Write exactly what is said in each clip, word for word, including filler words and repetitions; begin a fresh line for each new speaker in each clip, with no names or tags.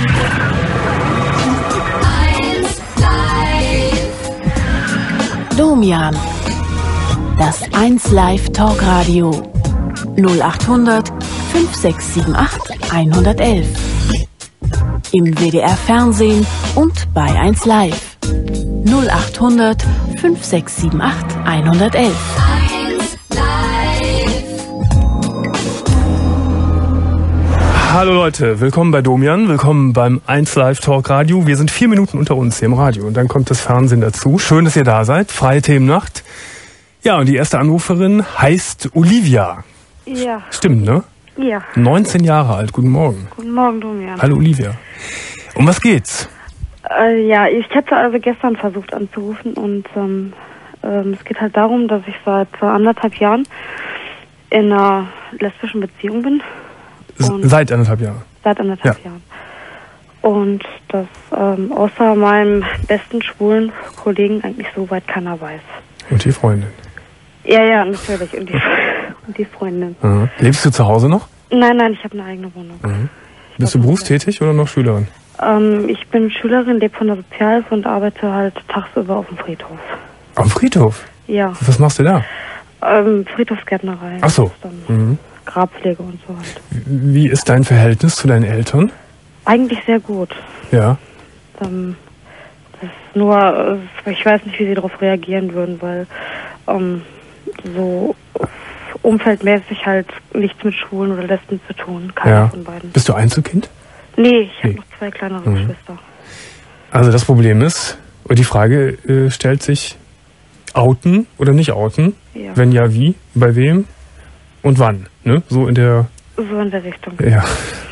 Domian. Das eins Live Talkradio. null achthundert fünf sechs sieben acht hundertelf. Im W D R Fernsehen und bei eins Live. null achthundert fünf sechs sieben acht hundertelf.
Hallo Leute, willkommen bei Domian, willkommen beim eins Live Talk Radio. Wir sind vier Minuten unter uns hier im Radio und dann kommt das Fernsehen dazu. Schön, dass ihr da seid. Freie Themennacht. Ja, und die erste Anruferin heißt Olivia.
Ja.
Stimmt, ne?
Ja.
neunzehn Jahre alt. Guten Morgen.
Guten Morgen, Domian.
Hallo Olivia. Um was geht's?
Äh, ja, ich hatte also gestern versucht anzurufen und ähm, ähm, es geht halt darum, dass ich seit äh, anderthalb Jahren in einer lesbischen Beziehung bin.
Und seit anderthalb Jahren?
Seit anderthalb ja. Jahren. Und dass ähm, außer meinem besten schwulen Kollegen eigentlich so weit keiner weiß.
Und die Freundin?
Ja, ja, natürlich. Und die, und die Freundin.
Mhm. Lebst du zu Hause noch?
Nein, nein, ich habe eine eigene Wohnung.
Mhm. Bist du berufstätig oder noch Schülerin?
Ähm, ich bin Schülerin, lebe von der Sozialhilfe und arbeite halt tagsüber auf dem Friedhof.
Am Friedhof?
Ja.
Was machst du da?
Ähm, Friedhofsgärtnerei.
Ach so. Mhm.
Grabpflege und so halt.
Wie ist dein Verhältnis zu deinen Eltern?
Eigentlich sehr gut.
Ja.
Ähm, das ist nur, ich weiß nicht, wie sie darauf reagieren würden, weil ähm, so umfeldmäßig halt nichts mit Schwulen oder Lesben zu tun. Keiner
ja.
von beiden.
Bist du Einzelkind?
Nee, ich habe
nee.
noch zwei kleinere
mhm.
Geschwister.
Also das Problem ist, und die Frage äh, stellt sich, outen oder nicht outen?
Ja.
Wenn ja, wie? Bei wem? Und wann? Ne? So in der...
So in der Richtung.
Ja.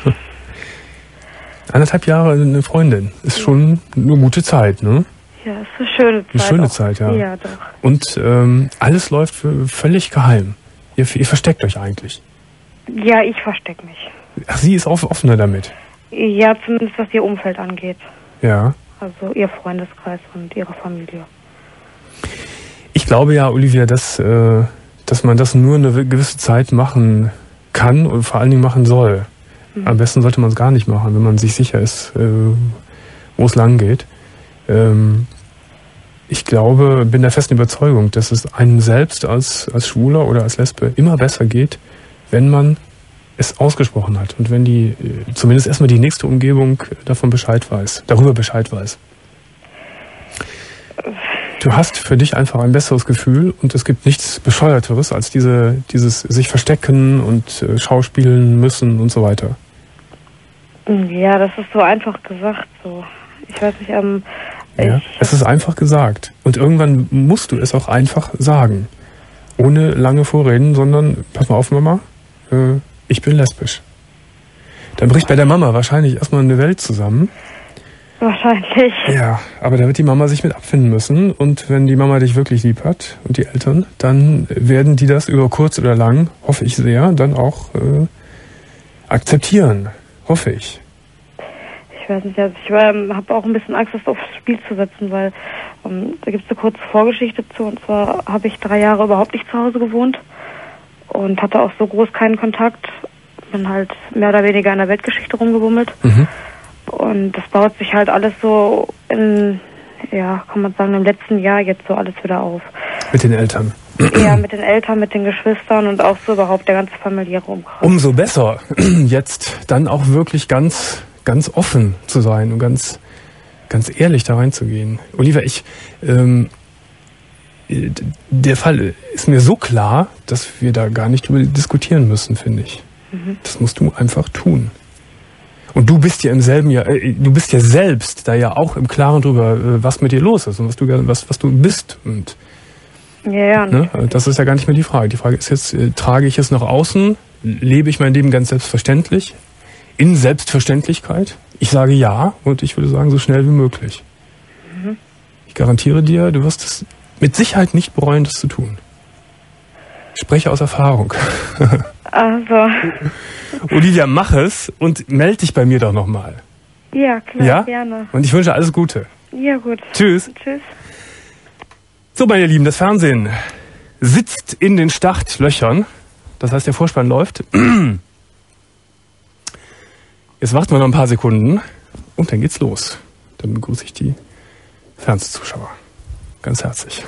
Anderthalb Jahre eine Freundin. Ist ja. schon eine gute Zeit, ne?
Ja, ist eine schöne Zeit.
Eine schöne
auch.
Zeit, ja.
Ja, doch.
Und ähm, alles läuft für völlig geheim. Ihr, ihr versteckt euch eigentlich.
Ja, ich verstecke mich.
Ach, sie ist auch offener damit?
Ja, zumindest was ihr Umfeld angeht.
Ja.
Also ihr Freundeskreis und ihre Familie.
Ich glaube ja, Olivia, dass... Äh, dass man das nur eine gewisse Zeit machen kann und vor allen Dingen machen soll. Mhm. Am besten sollte man es gar nicht machen, wenn man sich sicher ist, äh, wo es lang geht. Ähm, ich glaube, bin der festen Überzeugung, dass es einem selbst als, als Schwuler oder als Lesbe immer besser geht, wenn man es ausgesprochen hat und wenn die, zumindest erstmal die nächste Umgebung davon Bescheid weiß, darüber Bescheid weiß. Du hast für dich einfach ein besseres Gefühl und es gibt nichts Bescheuerteres als diese, dieses sich verstecken und äh, schauspielen müssen und so weiter.
Ja, das ist so einfach gesagt. So, ich weiß nicht. Ähm,
ja,
ich
es ist einfach gesagt und irgendwann musst du es auch einfach sagen, ohne lange Vorreden, sondern pass mal auf, Mama, äh, ich bin lesbisch. Dann bricht bei der Mama wahrscheinlich erstmal eine Welt zusammen.
Wahrscheinlich.
Ja, aber da wird die Mama sich mit abfinden müssen. Und wenn die Mama dich wirklich lieb hat und die Eltern, dann werden die das über kurz oder lang, hoffe ich sehr, dann auch äh, akzeptieren. Hoffe ich.
Ich weiß nicht, also ich ähm, habe auch ein bisschen Angst, das aufs Spiel zu setzen, weil ähm, da gibt es eine kurze Vorgeschichte zu. Und zwar habe ich drei Jahre überhaupt nicht zu Hause gewohnt und hatte auch so groß keinen Kontakt. Bin halt mehr oder weniger in der Weltgeschichte rumgebummelt.
Mhm.
Und das baut sich halt alles so in, ja, kann man sagen, im letzten Jahr jetzt so alles wieder auf.
Mit den Eltern?
Ja, mit den Eltern, mit den Geschwistern und auch so überhaupt der ganze familiäre Umkreis.
Umso besser, jetzt dann auch wirklich ganz, ganz offen zu sein und ganz, ganz ehrlich da reinzugehen. Olivia, ich, ähm, der Fall ist mir so klar, dass wir da gar nicht drüber diskutieren müssen, finde ich. Mhm. Das musst du einfach tun. Und du bist ja im selben Jahr, äh, du bist ja selbst da ja auch im Klaren drüber, äh, was mit dir los ist und was du was was du bist und
ja, ja,
ne? Das ist ja gar nicht mehr die Frage. Die Frage ist jetzt, äh, trage ich es nach außen, lebe ich mein Leben ganz selbstverständlich, in Selbstverständlichkeit? Ich sage ja und ich würde sagen so schnell wie möglich. Mhm. Ich garantiere dir, du wirst es mit Sicherheit nicht bereuen, das zu tun. Ich spreche aus Erfahrung.
Also.
Olivia, mach es und melde dich bei mir doch nochmal.
Ja, klar,
ja?
gerne.
Und ich wünsche alles Gute.
Ja, gut.
Tschüss.
Tschüss.
So, meine Lieben, das Fernsehen sitzt in den Startlöchern. Das heißt, der Vorspann läuft. Jetzt warten wir noch ein paar Sekunden Und dann geht's los. Dann begrüße ich die Fernsehzuschauer. Ganz herzlich.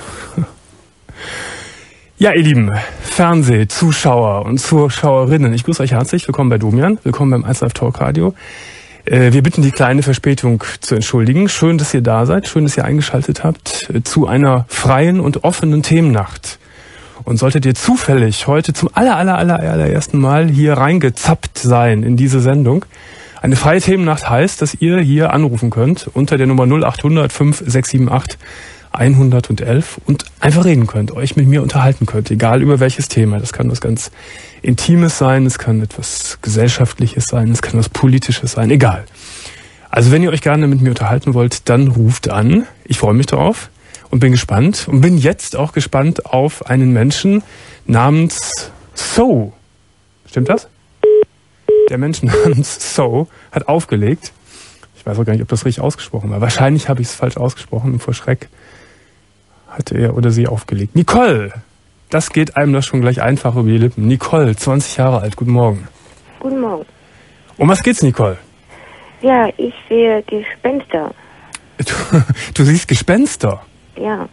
Ja, ihr lieben Fernsehzuschauer und Zuschauerinnen, ich grüße euch herzlich. Willkommen bei Domian, willkommen beim eins Live Talk Radio. Wir bitten die kleine Verspätung zu entschuldigen. Schön, dass ihr da seid, schön, dass ihr eingeschaltet habt zu einer freien und offenen Themennacht. Und solltet ihr zufällig heute zum aller, aller, aller, allerersten Mal hier reingezappt sein in diese Sendung, eine freie Themennacht heißt, dass ihr hier anrufen könnt unter der Nummer null acht hundert fünf sechs sieben acht hundertelf und einfach reden könnt, euch mit mir unterhalten könnt, egal über welches Thema. Das kann was ganz Intimes sein, es kann etwas Gesellschaftliches sein, es kann was Politisches sein, egal. Also wenn ihr euch gerne mit mir unterhalten wollt, dann ruft an. Ich freue mich drauf und bin gespannt und bin jetzt auch gespannt auf einen Menschen namens So. Stimmt das? Der Mensch namens So hat aufgelegt. Ich weiß auch gar nicht, ob das richtig ausgesprochen war. Wahrscheinlich habe ich es falsch ausgesprochen und vor Schreck hatte er oder sie aufgelegt. Nicole, das geht einem doch schon gleich einfach über die Lippen. Nicole, zwanzig Jahre alt, guten Morgen.
Guten Morgen.
Um was geht's, Nicole?
Ja, ich sehe Gespenster.
Du, du siehst Gespenster?
Ja.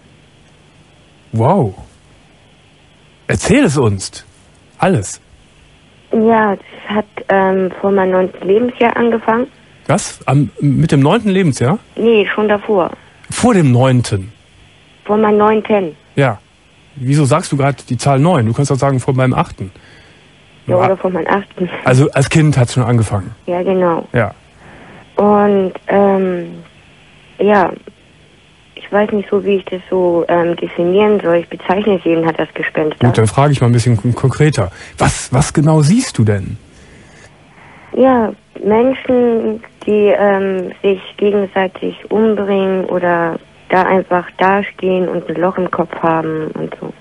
Wow. Erzähl es uns. Alles.
Ja, das hat ähm, vor meinem neunten Lebensjahr angefangen.
Was? Am, mit dem neunten Lebensjahr?
Nee, schon davor.
Vor dem neunten?
Vor meinem neunten.
Ja. Wieso sagst du gerade die Zahl neun? Du kannst auch sagen vor meinem achten.
Ja, oder vor meinem achten.
Also als Kind hat es schon angefangen?
Ja, genau.
Ja.
Und, ähm, ja, ich weiß nicht so, wie ich das so ähm, definieren soll. Ich bezeichne es jeden hat das Gespenster.
Gut, dann frage ich mal ein bisschen konkreter. Was, was genau siehst du denn?
Ja, Menschen, die ähm, sich gegenseitig umbringen oder da einfach dastehen und ein Loch im Kopf haben und so.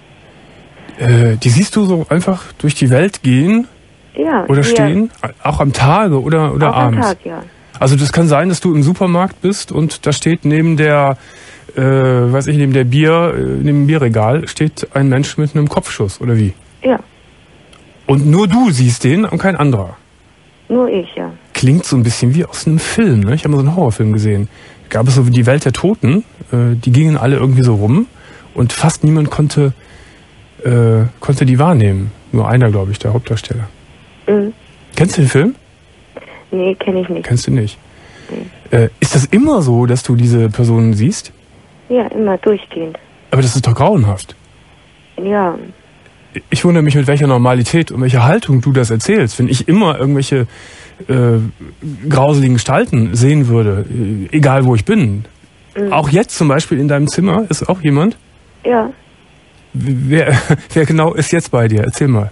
Äh, die siehst du so einfach durch die Welt gehen?
Ja.
Oder
hier.
stehen? Auch am Tage oder, oder
Auch
abends?
am Tag, ja.
Also das kann sein, dass du im Supermarkt bist und da steht neben der, äh, weiß ich, neben der Bier, äh, neben dem Bierregal steht ein Mensch mit einem Kopfschuss, oder wie?
Ja.
Und nur du siehst den und kein anderer?
Nur ich, ja.
Klingt so ein bisschen wie aus einem Film, ne? Ich habe mal so einen Horrorfilm gesehen. Da gab es so wie die Welt der Toten, äh, die gingen alle irgendwie so rum und fast niemand konnte, äh, konnte die wahrnehmen. Nur einer, glaube ich, der Hauptdarsteller.
Mhm.
Kennst du den Film?
Nee, kenne ich nicht.
Kennst du nicht?
Nee.
Äh, ist das immer so, dass du diese Personen siehst?
Ja, immer durchgehend.
Aber das ist doch grauenhaft.
Ja.
Ich wundere mich, mit welcher Normalität und welcher Haltung du das erzählst. Wenn ich immer irgendwelche äh, grauseligen Gestalten sehen würde, äh, egal wo ich bin. Mhm. Auch jetzt zum Beispiel in deinem Zimmer ist auch jemand?
Ja.
Wer, wer genau ist jetzt bei dir? Erzähl mal.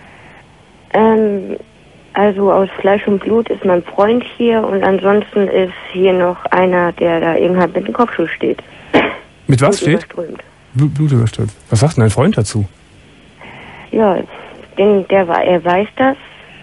Ähm, also aus Fleisch und Blut ist mein Freund hier und ansonsten ist hier noch einer, der da irgendwann mit dem Kopfschuss steht.
Mit was
Blut
steht?
Überströmt.
Blut, Blut überströmt. Was sagt denn dein Freund dazu?
Ja, denn der, er weiß das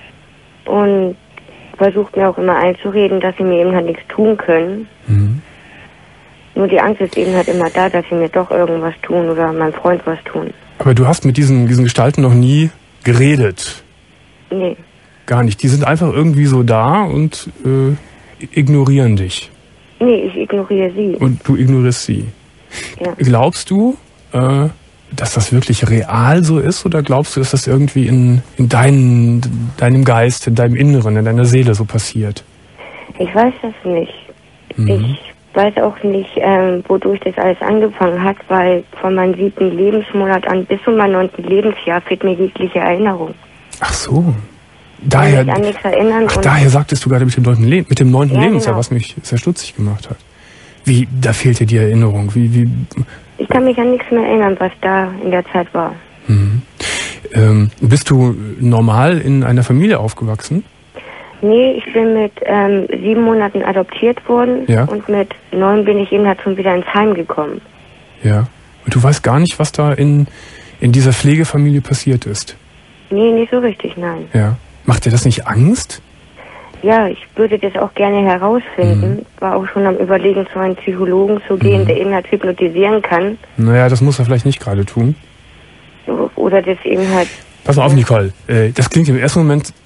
und versucht mir auch immer einzureden, dass sie mir eben halt nichts tun können.
Mhm.
Nur die Angst ist eben halt immer da, dass sie mir doch irgendwas tun oder meinem Freund was tun.
Aber du hast mit diesen, diesen Gestalten noch nie geredet?
Nee.
Gar nicht. Die sind einfach irgendwie so da und äh, ignorieren dich.
Nee, ich ignoriere sie.
Und du ignorierst sie.
Ja.
Glaubst du, äh, dass das wirklich real so ist oder glaubst du, dass das irgendwie in, in dein, deinem Geist, in deinem Inneren, in deiner Seele so passiert?
Ich weiß das nicht.
Mhm.
Ich weiß auch nicht, ähm, wodurch das alles angefangen hat, weil von meinem siebten Lebensmonat an bis zu meinem neunten Lebensjahr fehlt mir jegliche Erinnerung.
Ach so. Daher,
ich kann mich an nichts erinnern.
ach,
und
daher sagtest du gerade mit dem neunten, Le mit dem neunten
Ja,
Lebensjahr,
genau.
was mich sehr stutzig gemacht hat. Wie, da fehlt dir die Erinnerung? Wie, wie?
Ich kann mich an nichts mehr erinnern, was da in der Zeit war.
Mhm. Ähm, bist du normal in einer Familie aufgewachsen?
Nee, ich bin mit ähm, sieben Monaten adoptiert worden
Ja.
und mit neun bin ich eben halt schon wieder ins Heim gekommen.
Ja. Und du weißt gar nicht, was da in, in dieser Pflegefamilie passiert ist?
Nee, nicht so richtig, nein.
Ja. Macht dir das nicht Angst?
Ja, ich würde das auch gerne herausfinden.
Mhm.
War auch schon am Überlegen, zu einem Psychologen zu gehen,
Mhm.
der eben halt hypnotisieren kann.
Naja, das muss er vielleicht nicht gerade tun.
Oder das eben halt...
Pass mal auf, Nicole. Äh, das klingt im ersten Moment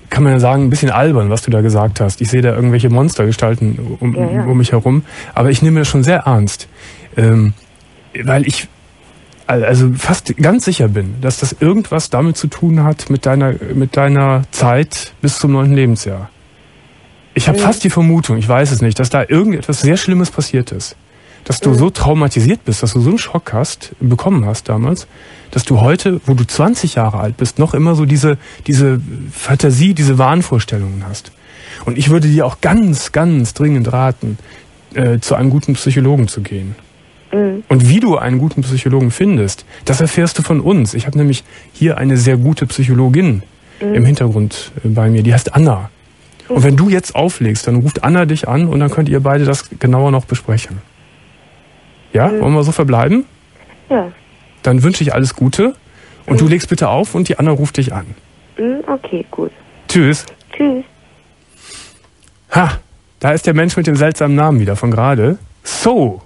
kann man ja sagen, ein bisschen albern, was du da gesagt hast. Ich sehe da irgendwelche Monstergestalten um, ja, ja. um mich herum. Aber ich nehme das schon sehr ernst. Ähm, weil ich also fast ganz sicher bin, dass das irgendwas damit zu tun hat mit deiner, mit deiner Zeit bis zum neunten Lebensjahr. Ich habe mhm. fast die Vermutung, ich weiß es nicht, dass da irgendetwas sehr Schlimmes passiert ist. Dass du mhm. so traumatisiert bist, dass du so einen Schock hast, bekommen hast damals, dass du heute, wo du zwanzig Jahre alt bist, noch immer so diese, diese Fantasie, diese Wahnvorstellungen hast. Und ich würde dir auch ganz, ganz dringend raten, äh, zu einem guten Psychologen zu gehen. Mhm. Und wie du einen guten Psychologen findest, das erfährst du von uns. Ich habe nämlich hier eine sehr gute Psychologin mhm. im Hintergrund äh, bei mir, die heißt Anna. Und wenn du jetzt auflegst, dann ruft Anna dich an und dann könnt ihr beide das genauer noch besprechen. Ja, mhm. wollen wir so verbleiben?
Ja.
Dann wünsche ich alles Gute und mhm. du legst bitte auf und die Anna ruft dich an.
Mhm, okay, gut.
Tschüss.
Tschüss.
Ha, da ist der Mensch mit dem seltsamen Namen wieder von gerade. So.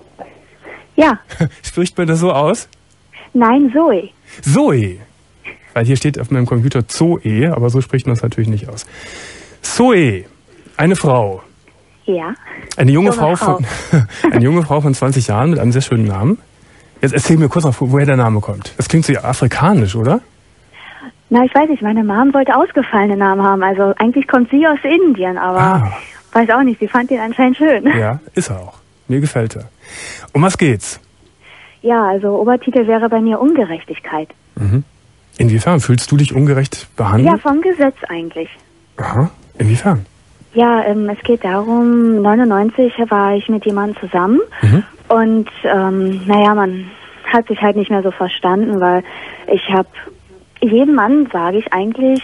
Ja.
Spricht man das so aus?
Nein, Zoe.
Zoe. Weil hier steht auf meinem Computer Zoe, aber so spricht man es natürlich nicht aus. Zoe, eine Frau.
Ja.
Eine junge Frau, Frau von eine junge Frau von zwanzig Jahren mit einem sehr schönen Namen. Jetzt erzähl mir kurz noch, woher der Name kommt. Das klingt so afrikanisch, oder?
Na, ich weiß nicht, meine Mom wollte ausgefallene Namen haben. Also eigentlich kommt sie aus Indien, aber ah. weiß auch nicht, sie fand ihn anscheinend schön.
Ja, ist er auch. Mir gefällt er. Um was geht's?
Ja, also Obertitel wäre bei mir Ungerechtigkeit.
Mhm. Inwiefern? Fühlst du dich ungerecht behandelt?
Ja, vom Gesetz eigentlich.
Aha. Inwiefern?
Ja, ähm, es geht darum, neunundneunzig war ich mit jemandem zusammen mhm. und ähm, naja, man hat sich halt nicht mehr so verstanden, weil ich habe jedem Mann, sage ich eigentlich,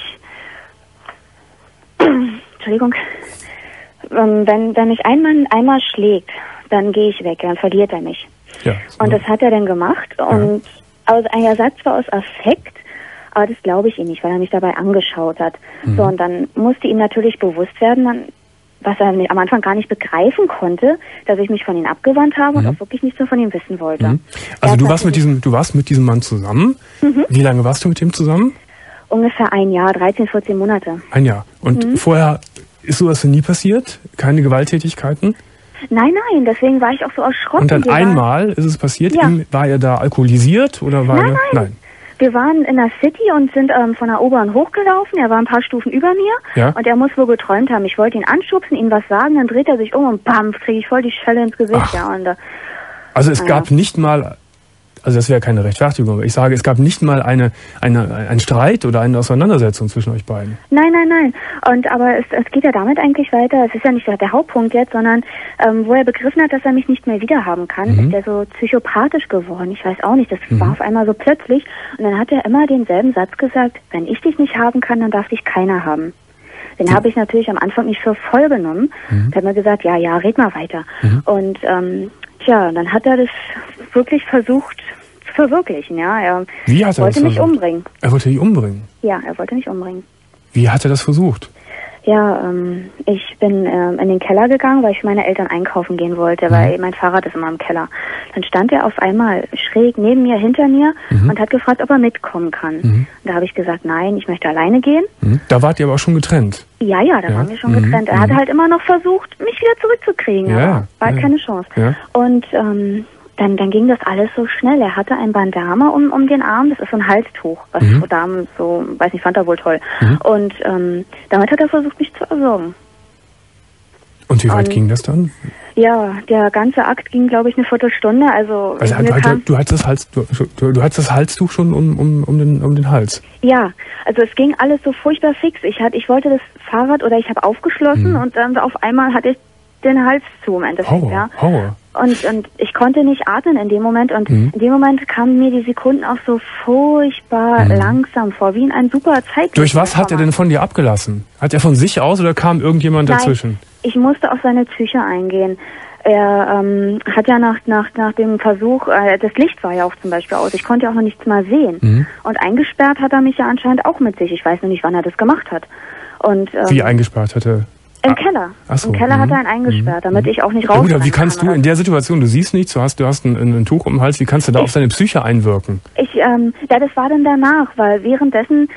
Entschuldigung, ähm, wenn, wenn mich ein Mann einmal schlägt, dann gehe ich weg, dann verliert er mich.
Ja, so.
Und das hat er dann gemacht und ja. also ein Ersatz war aus Affekt, aber das glaube ich ihm nicht, weil er mich dabei angeschaut hat. Mhm. So, und dann musste ihm natürlich bewusst werden, was er am Anfang gar nicht begreifen konnte, dass ich mich von ihm abgewandt habe mhm. und auch wirklich nichts mehr von ihm wissen wollte.
Mhm. Also du warst mit diesem, du warst mit diesem Mann zusammen. Mhm. Wie lange warst du mit ihm zusammen?
Ungefähr ein Jahr, dreizehn, vierzehn Monate.
Ein Jahr. Und mhm. vorher ist sowas nie passiert? Keine Gewalttätigkeiten?
Nein, nein, deswegen war ich auch so erschrocken.
Und dann einmal ist es passiert?
Ja.
War er da alkoholisiert oder war
nein,
er?
Nein,
nein.
Wir waren in der City und sind ähm, von der U-Bahn hochgelaufen. Er war ein paar Stufen über mir
ja.
und er muss wohl geträumt haben. Ich wollte ihn anschubsen, ihm was sagen, dann dreht er sich um und bam, kriege ich voll die Schelle ins Gesicht.
Ach.
Ja, und, äh,
also es
ja.
gab nicht mal, also das wäre keine Rechtfertigung, aber ich sage, es gab nicht mal eine, eine, einen Streit oder eine Auseinandersetzung zwischen euch beiden.
Nein, nein, nein. Und aber es, es geht ja damit eigentlich weiter. Es ist ja nicht der Hauptpunkt jetzt, sondern ähm, wo er begriffen hat, dass er mich nicht mehr wiederhaben kann, mhm. ist er so psychopathisch geworden. Ich weiß auch nicht, das mhm. war auf einmal so plötzlich. Und dann hat er immer denselben Satz gesagt, wenn ich dich nicht haben kann, dann darf dich keiner haben. Den mhm. habe ich natürlich am Anfang nicht für voll genommen. Mhm. Er hat mir gesagt, ja, ja, red mal weiter. Mhm. Und ähm, tja, dann hat er das wirklich versucht zu verwirklichen, ja. Er
Wie hat er
wollte
das
mich
versucht?
umbringen.
Er wollte dich umbringen?
Ja, er wollte mich umbringen.
Wie hat er das versucht?
Ja, ähm, ich bin ähm, in den Keller gegangen, weil ich für meine Eltern einkaufen gehen wollte, mhm. weil mein Fahrrad ist immer im Keller. Dann stand er auf einmal schräg neben mir, hinter mir mhm. und hat gefragt, ob er mitkommen kann. Mhm. Da habe ich gesagt, nein, ich möchte alleine gehen.
Mhm. Da wart ihr aber auch schon getrennt?
Ja, ja, da ja. waren wir schon
mhm.
getrennt. Er hat halt immer noch versucht, mich wieder zurückzukriegen,
ja.
aber war halt
ja.
keine Chance.
Ja.
Und ähm, dann, dann ging das alles so schnell. Er hatte ein Bandana um, um den Arm, das ist so ein Halstuch, was mhm. so Damen so, weiß nicht, fand er wohl toll. Mhm. Und ähm, damit hat er versucht, mich zu erwürgen.
Und wie weit
Und,
ging das dann?
Ja, der ganze Akt ging, glaube ich, eine Viertelstunde. Also,
also du, du, du, hattest das Hals, du, du, du hattest das Halstuch schon um, um, um, den, um den Hals?
Ja, also es ging alles so furchtbar fix. Ich, hat, ich wollte das Fahrrad oder ich habe aufgeschlossen mhm. und dann auf einmal hatte ich den Hals zu im Endeffekt.
Horror,
ja.
Horror.
Und, und ich konnte nicht atmen in dem Moment und mhm. in dem Moment kamen mir die Sekunden auch so furchtbar mhm. langsam vor, wie in ein super Zeitlupe.
Durch was hat er denn von dir abgelassen? Hat er von sich aus oder kam irgendjemand
Nein,
dazwischen?
Ich musste auf seine Psyche eingehen. Er ähm, hat ja nach, nach, nach dem Versuch, äh, das Licht war ja auch zum Beispiel aus, ich konnte ja auch noch nichts mal sehen. Mhm. Und eingesperrt hat er mich ja anscheinend auch mit sich. Ich weiß nur nicht, wann er das gemacht hat. Und, ähm,
wie eingesperrt hat er?
Im Keller. Ach so, Im Keller mhm. hat er einen eingesperrt, damit mhm. ich auch nicht raus kann.
Wie kannst du in der Situation, du siehst nichts, du hast, du hast ein, ein Tuch um den Hals, wie kannst du da ich, auf seine Psyche einwirken?
Ich, ähm, ja, das war dann danach, weil währenddessen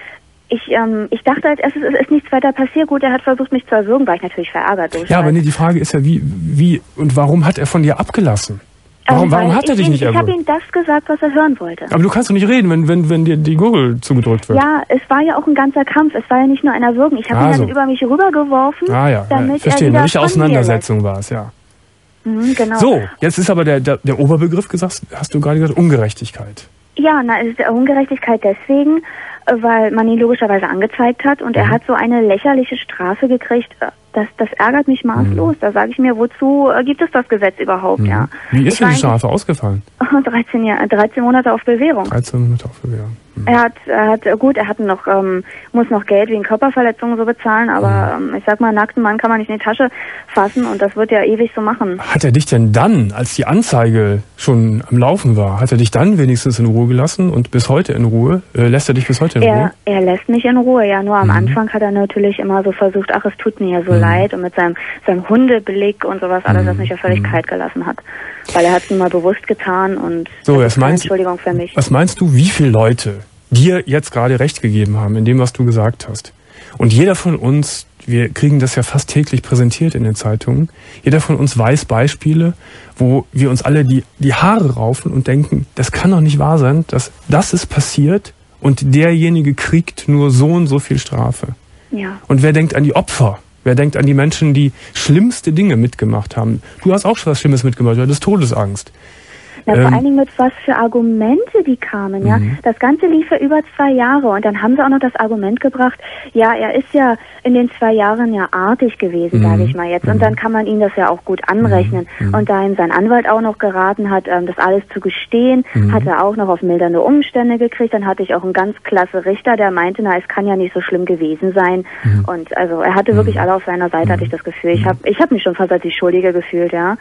Ich, ähm, ich dachte als erstes, es ist nichts weiter passiert. Gut, er hat versucht, mich zu erwürgen, war ich natürlich verärgert.
Ja, aber nee, die Frage ist ja, wie, wie und warum hat er von dir abgelassen? Warum,
ähm,
warum hat er dich
ihn,
nicht
erwürgt? Ich habe
erwürgt?
ihm das gesagt, was er hören wollte.
Aber du kannst doch nicht reden, wenn, wenn, wenn dir die Gurgel zugedrückt wird.
Ja, es war ja auch ein ganzer Kampf. Es war ja nicht nur ein Erwürgen. Ich habe
Ah,
ihn
so.
dann über mich rübergeworfen,
Ah ja,
damit
ja verstehe.
er wieder
Eine richtige
von mir
Auseinandersetzung war es, ja.
lässt. Mhm, genau.
So, jetzt ist aber der, der, der Oberbegriff gesagt, hast du gerade gesagt, Ungerechtigkeit.
Ja, na, es ist Ungerechtigkeit deswegen, weil man ihn logischerweise angezeigt hat und
Mhm.
er hat so eine lächerliche Strafe gekriegt. Das, das ärgert mich maßlos. Mhm. Da sage ich mir, wozu äh, gibt es das Gesetz überhaupt?
Mhm.
Ja.
Wie ist
Ich
denn die
war
Strafe ausgefallen?
dreizehn, Jahr, dreizehn Monate auf Bewährung.
dreizehn Monate auf Bewährung. Mhm.
Er hat, er hat, gut, er hat noch, ähm, muss noch Geld wegen Körperverletzungen so bezahlen, aber
Mhm.
ähm, ich sag mal, einen nackten Mann kann man nicht in die Tasche fassen und das wird ja ewig so machen.
Hat er dich denn dann, als die Anzeige schon am Laufen war, hat er dich dann wenigstens in Ruhe gelassen und bis heute in Ruhe? Äh, lässt er dich bis heute in
Er,
Ruhe?
er lässt mich in Ruhe, ja, nur am
Mhm.
Anfang hat er natürlich immer so versucht, ach, es tut mir ja so
Mhm.
leid und mit seinem, seinem Hundeblick und sowas, alles, was mich ja völlig
Mhm.
kalt gelassen hat. Weil er hat es nun mal bewusst getan und
So,
das
was
ist keine
meinst,
Entschuldigung für mich.
was meinst du, wie viele Leute dir jetzt gerade recht gegeben haben in dem, was du gesagt hast? Und jeder von uns, wir kriegen das ja fast täglich präsentiert in den Zeitungen, jeder von uns weiß Beispiele, wo wir uns alle die, die Haare raufen und denken, das kann doch nicht wahr sein, dass das ist passiert und derjenige kriegt nur so und so viel Strafe.
Ja.
Und wer denkt an die Opfer? Wer denkt an die Menschen, die schlimmste Dinge mitgemacht haben? Du hast auch schon was Schlimmes mitgemacht, du hattest Todesangst.
Na, vor
Ähm,
allen Dingen mit was für Argumente die kamen, ja.
Mhm.
Das Ganze lief ja über zwei Jahre und dann haben sie auch noch das Argument gebracht, ja, er ist ja in den zwei Jahren ja artig gewesen,
Mhm.
sage ich mal jetzt. Und
Mhm.
dann kann man ihm das ja auch gut anrechnen.
Mhm.
Und da ihm sein Anwalt auch noch geraten hat, ähm, das alles zu gestehen,
Mhm.
hat er auch noch auf mildernde Umstände gekriegt. Dann hatte ich auch einen ganz klasse Richter, der meinte, na, es kann ja nicht so schlimm gewesen sein.
Mhm.
Und also er hatte wirklich alle auf seiner Seite, hatte ich das Gefühl. Ich habe ich hab mich schon fast als die Schuldige gefühlt, ja.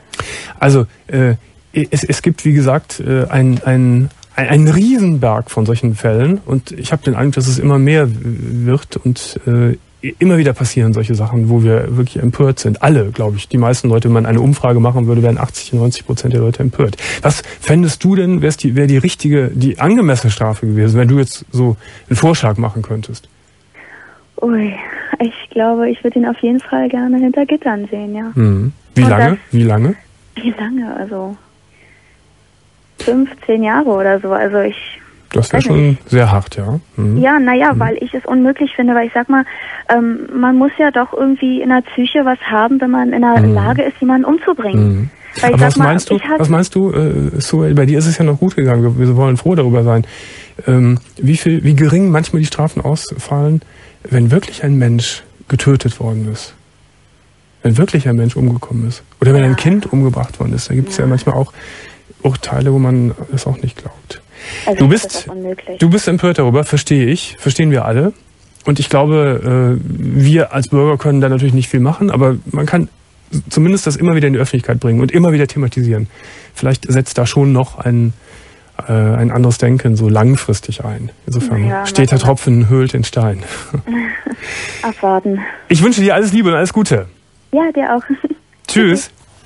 Also, äh, es, es gibt, wie gesagt, äh, ein, ein, ein, einen Riesenberg von solchen Fällen und ich habe den Eindruck, dass es immer mehr wird und äh, immer wieder passieren solche Sachen, wo wir wirklich empört sind. Alle, glaube ich. Die meisten Leute, wenn man eine Umfrage machen würde, wären achtzig, neunzig Prozent der Leute empört. Was fändest du denn, wäre die, wär die richtige, die angemessene Strafe gewesen, wenn du jetzt so einen Vorschlag machen könntest?
Ui, ich glaube, ich würde ihn auf jeden Fall gerne hinter Gittern sehen, ja.
Mhm. Wie
Und
lange?
das-
Wie lange?
Wie lange? Also fünf, zehn Jahre oder so. Also ich.
Das wäre
weiß
schon
nicht.
sehr hart, ja. Mhm.
Ja, naja, weil ich es unmöglich finde, weil ich sag mal, ähm, man muss ja doch irgendwie in der Psyche was haben, wenn man in der
Mhm.
Lage ist, jemanden umzubringen.
Mhm.
Weil ich
Aber
sag
was
mal,
meinst du,
ich hab-
was meinst du, äh, Suel, bei dir ist es ja noch gut gegangen, wir, wir wollen froh darüber sein. Ähm, wie viel, wie gering manchmal die Strafen ausfallen, wenn wirklich ein Mensch getötet worden ist. Wenn wirklich ein Mensch umgekommen ist. Oder wenn
Ja.
ein Kind umgebracht worden ist. Da gibt es ja.
Ja.
manchmal auch Urteile, wo man das auch nicht glaubt.
Also
Du
ich
bist,
finde das unmöglich.
du bist empört darüber, verstehe ich, verstehen wir alle. Und ich glaube, äh, wir als Bürger können da natürlich nicht viel machen, aber man kann zumindest das immer wieder in die Öffentlichkeit bringen und immer wieder thematisieren. Vielleicht setzt da schon noch ein, äh, ein anderes Denken so langfristig ein. Insofern
Ja,
steht der
na,
Tropfen, höhlt den Stein.
Abwarten.
Ich wünsche dir alles Liebe und alles Gute.
Ja, dir auch.
Tschüss.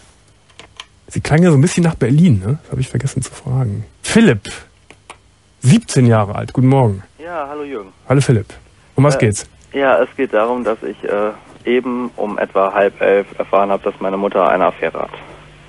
Sie klang ja so ein bisschen nach Berlin, ne? Das habe ich vergessen zu fragen. Philipp, siebzehn Jahre alt, guten Morgen.
Ja, hallo Jürgen.
Hallo Philipp. Um was
Äh,
geht's?
Ja, es geht darum, dass ich äh, eben um etwa halb elf erfahren habe, dass meine Mutter eine Affäre hat.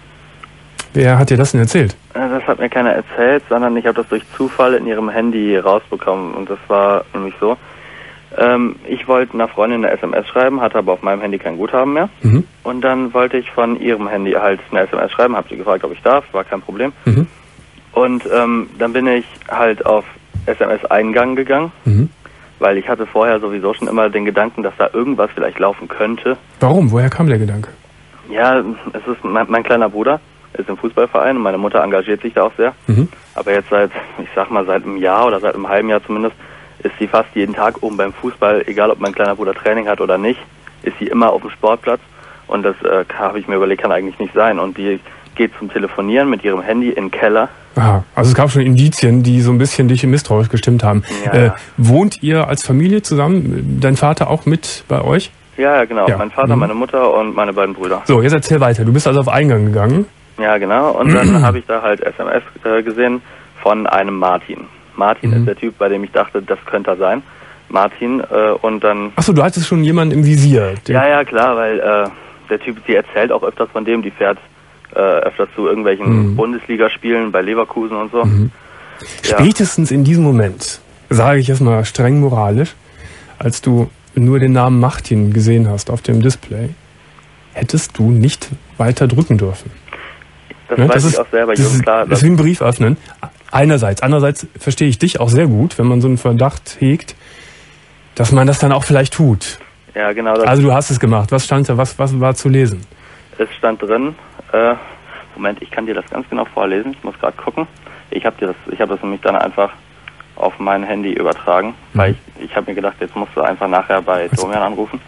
Wer hat dir das denn erzählt?
Äh, das hat mir keiner erzählt, sondern ich habe das durch Zufall in ihrem Handy rausbekommen. Und das war nämlich so. Ähm, ich wollte einer Freundin eine S M S schreiben, hatte aber auf meinem Handy kein Guthaben mehr.
Mhm.
Und dann wollte ich von ihrem Handy halt eine S M S schreiben, habe sie gefragt, ob ich darf, war kein Problem.
Mhm.
Und ähm, dann bin ich halt auf S M S-Eingang gegangen,
Mhm.
weil ich hatte vorher sowieso schon immer den Gedanken, dass da irgendwas vielleicht laufen könnte.
Warum? Woher kam der Gedanke?
Ja, es ist mein, mein kleiner Bruder, ist im Fußballverein und meine Mutter engagiert sich da auch sehr.
Mhm.
Aber jetzt seit, ich sag mal, seit einem Jahr oder seit einem halben Jahr zumindest, ist sie fast jeden Tag oben beim Fußball, egal ob mein kleiner Bruder Training hat oder nicht, ist sie immer auf dem Sportplatz. Und das äh, habe ich mir überlegt, kann eigentlich nicht sein. Und die geht zum Telefonieren mit ihrem Handy in den Keller.
Aha, also es gab schon Indizien, die so ein bisschen dich misstrauisch gestimmt haben.
Ja.
Äh, wohnt ihr als Familie zusammen? Dein Vater auch mit bei euch?
Ja, ja, genau.
Ja.
Mein Vater,
Mhm.
meine Mutter und meine beiden Brüder.
So, jetzt erzähl weiter. Du bist also auf Eingang gegangen.
Ja, genau. Und dann habe ich da halt S M S äh, gesehen von einem Martin. Martin
Mhm.
ist der Typ, bei dem ich dachte, das könnte er sein. Martin, äh, und dann...
Achso, du hattest schon jemanden im Visier.
Ja, ja, klar, weil äh, der Typ, die erzählt auch öfters von dem, die fährt äh, öfters zu irgendwelchen mhm. Bundesligaspielen bei Leverkusen und so.
Mhm. Ja. Spätestens in diesem Moment, sage ich jetzt mal streng moralisch, als du nur den Namen Martin gesehen hast auf dem Display, hättest du nicht weiter drücken dürfen.
Das
ne?
weiß
das
ich
ist,
auch selber,
das ist,
klar.
Das ist wie ein Brief öffnen. Einerseits. Andererseits verstehe ich dich auch sehr gut, wenn man so einen Verdacht hegt, dass man das dann auch vielleicht tut.
Ja, genau. Das
also du hast es gemacht. Was stand da? Was, was war zu lesen?
Es stand drin, äh, Moment, ich kann dir das ganz genau vorlesen. Ich muss gerade gucken. Ich habe dir das, ich habe das nämlich dann einfach auf mein Handy übertragen, mhm. weil ich, ich habe mir gedacht, jetzt musst du einfach nachher bei was? Domian anrufen.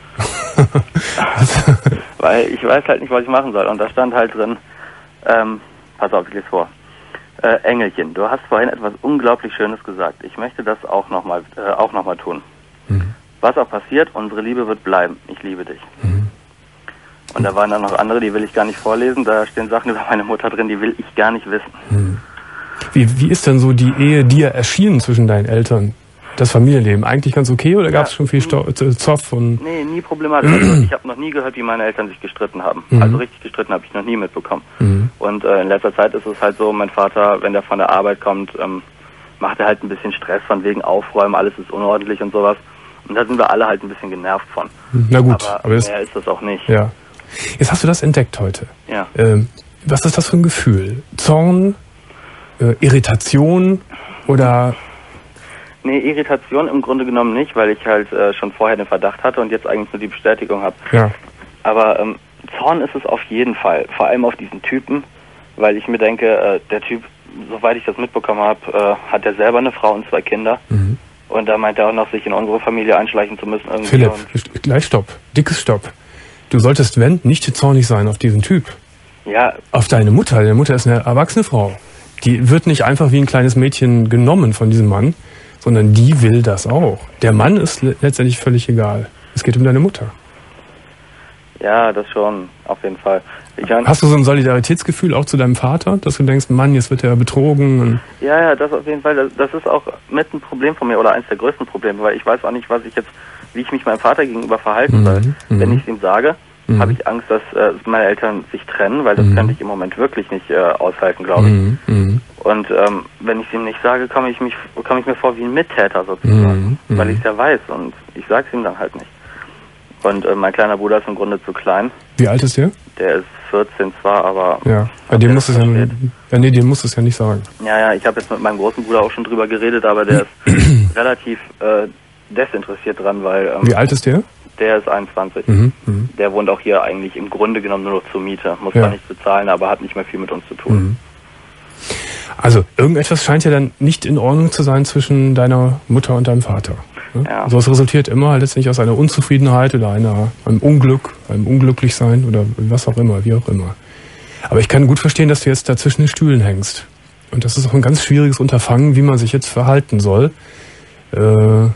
Weil ich weiß halt nicht, was ich machen soll. Und da stand halt drin, ähm, pass auf, ich lese vor. Äh, Engelchen, du hast vorhin etwas unglaublich Schönes gesagt. Ich möchte das auch nochmal äh, auch noch mal tun. Mhm. Was auch passiert, unsere Liebe wird bleiben. Ich liebe dich. Mhm. Und da waren dann noch andere, die will ich gar nicht vorlesen. Da stehen Sachen über meine Mutter drin, die will ich gar nicht wissen.
Mhm. Wie, wie ist denn so die Ehe dir erschienen zwischen deinen Eltern? Das Familienleben? Eigentlich ganz okay oder gab es ja, schon viel Sto Zoff? Und
nee, nie problematisch. Also ich habe noch nie gehört, wie meine Eltern sich gestritten haben. Mhm. Also richtig gestritten habe ich noch nie mitbekommen. Mhm. Und äh, in letzter Zeit ist es halt so, mein Vater, wenn der von der Arbeit kommt, ähm, macht er halt ein bisschen Stress von wegen Aufräumen, alles ist unordentlich und sowas. Und da sind wir alle halt ein bisschen genervt von.
Na gut,
aber,
aber
mehr ist das auch nicht.
Ja. Jetzt hast du das entdeckt heute.
Ja.
Ähm, was ist das für ein Gefühl? Zorn? Äh, Irritation? Oder...
Nee, Irritation im Grunde genommen nicht, weil ich halt äh, schon vorher den Verdacht hatte und jetzt eigentlich nur die Bestätigung habe.
Ja.
Aber ähm, Zorn ist es auf jeden Fall, vor allem auf diesen Typen, weil ich mir denke, äh, der Typ, soweit ich das mitbekommen habe, äh, hat er selber eine Frau und zwei Kinder. Mhm. Und da meint er auch noch, sich in unsere Familie einschleichen zu müssen. Irgendwie.
Philipp, gleich Stopp, dickes Stopp. Du solltest, wenn, nicht zornig sein auf diesen Typ.
Ja.
Auf deine Mutter. Deine Mutter ist eine erwachsene Frau. Die wird nicht einfach wie ein kleines Mädchen genommen von diesem Mann, sondern die will das auch. Der Mann ist letztendlich völlig egal. Es geht um deine Mutter.
Ja, das schon, auf jeden Fall. Ich
Hast du so ein Solidaritätsgefühl auch zu deinem Vater, dass du denkst, Mann, jetzt wird er betrogen? Und
ja, ja, das auf jeden Fall. Das, das ist auch mit ein Problem von mir oder eines der größten Probleme, weil ich weiß auch nicht, was ich jetzt, wie ich mich meinem Vater gegenüber verhalten soll. Mhm. Wenn ich es ihm sage, mhm. habe ich Angst, dass äh, meine Eltern sich trennen, weil das mhm. könnte ich im Moment wirklich nicht äh, aushalten, glaube ich. Mhm. Und ähm, wenn ich es ihm nicht sage, komme ich mich, komme ich mir vor wie ein Mittäter sozusagen, mhm. weil ich es ja weiß und ich sage es ihm dann halt nicht. Und äh, mein kleiner Bruder ist im Grunde zu klein.
Wie alt ist der?
Der ist vierzehn zwar, aber...
Ja, bei dem muss es ja, ja, nee, dem musst du es ja nicht sagen.
Ja, ja, ich habe jetzt mit meinem großen Bruder auch schon drüber geredet, aber der ist relativ äh, desinteressiert dran, weil... Ähm,
Wie alt ist der?
Der ist einundzwanzig.
Mhm, mh.
Der wohnt auch hier eigentlich im Grunde genommen nur noch zur Miete. Muss
ja.
zwar nichts bezahlen, aber hat nicht mehr viel mit uns zu tun.
Mhm. Also, irgendetwas scheint ja dann nicht in Ordnung zu sein zwischen deiner Mutter und deinem Vater. Ne?
Ja.
Also es resultiert immer letztendlich aus einer Unzufriedenheit oder einer, einem Unglück, einem Unglücklichsein oder was auch immer, wie auch immer. Aber ich kann gut verstehen, dass du jetzt da zwischen den Stühlen hängst. Und das ist auch ein ganz schwieriges Unterfangen, wie man sich jetzt verhalten soll. Äh,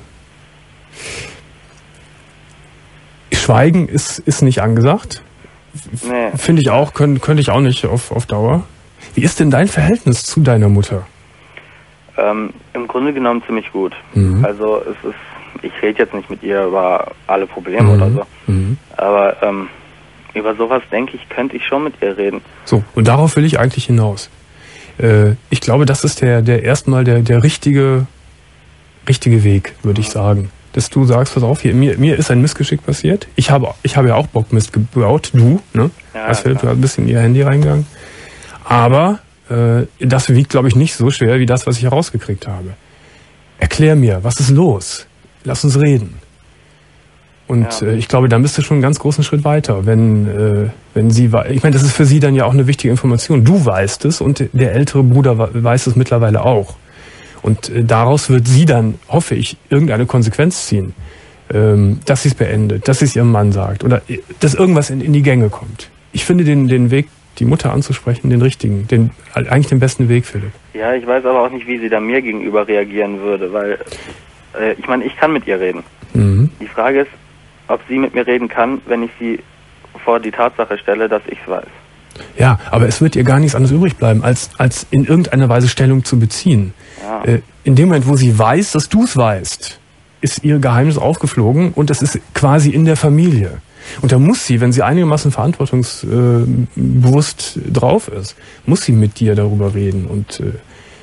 Schweigen ist, ist nicht angesagt.
Nee.
Finde ich auch, könnte könnt ich auch nicht auf, auf Dauer. Wie ist denn dein Verhältnis zu deiner Mutter?
Ähm, im Grunde genommen ziemlich gut.
Mhm.
Also es ist, ich rede jetzt nicht mit ihr über alle Probleme
mhm.
oder so,
mhm.
aber ähm, über sowas denke ich, könnte ich schon mit ihr reden.
So, und darauf will ich eigentlich hinaus. Äh, ich glaube, das ist der, der erstmal der, der richtige, richtige Weg, würde ich sagen. Dass du sagst, pass auf, hier, mir, mir ist ein Missgeschick passiert. Ich habe, ich habe ja auch Bockmist gebaut, du, ne?
Ja,
also, du hast ein bisschen in ihr Handy reingegangen. Aber äh, das wiegt, glaube ich, nicht so schwer wie das, was ich herausgekriegt habe. Erklär mir, was ist los? Lass uns reden. Und
ja.
äh, ich glaube, dann bist du schon einen ganz großen Schritt weiter, wenn äh, wenn sie, ich meine, das ist für sie dann ja auch eine wichtige Information. Du weißt es und der ältere Bruder weiß es mittlerweile auch. Und äh, daraus wird sie dann, hoffe ich, irgendeine Konsequenz ziehen, ähm, dass sie es beendet, dass sie es ihrem Mann sagt oder äh, dass irgendwas in, in die Gänge kommt. Ich finde den den Weg, die Mutter anzusprechen, den richtigen, den eigentlich den besten Weg, Philipp.
Ja, ich weiß aber auch nicht, wie sie da mir gegenüber reagieren würde, weil äh, ich meine, ich kann mit ihr reden.
Mhm.
Die Frage ist, ob sie mit mir reden kann, wenn ich sie vor die Tatsache stelle, dass ich es weiß.
Ja, aber es wird ihr gar nichts anderes übrig bleiben, als als in irgendeiner Weise Stellung zu beziehen.
Ja.
Äh, in dem Moment, wo sie weiß, dass du es weißt, ist ihr Geheimnis aufgeflogen und es ist quasi in der Familie. Und da muss sie, wenn sie einigermaßen verantwortungsbewusst drauf ist, muss sie mit dir darüber reden. Und äh,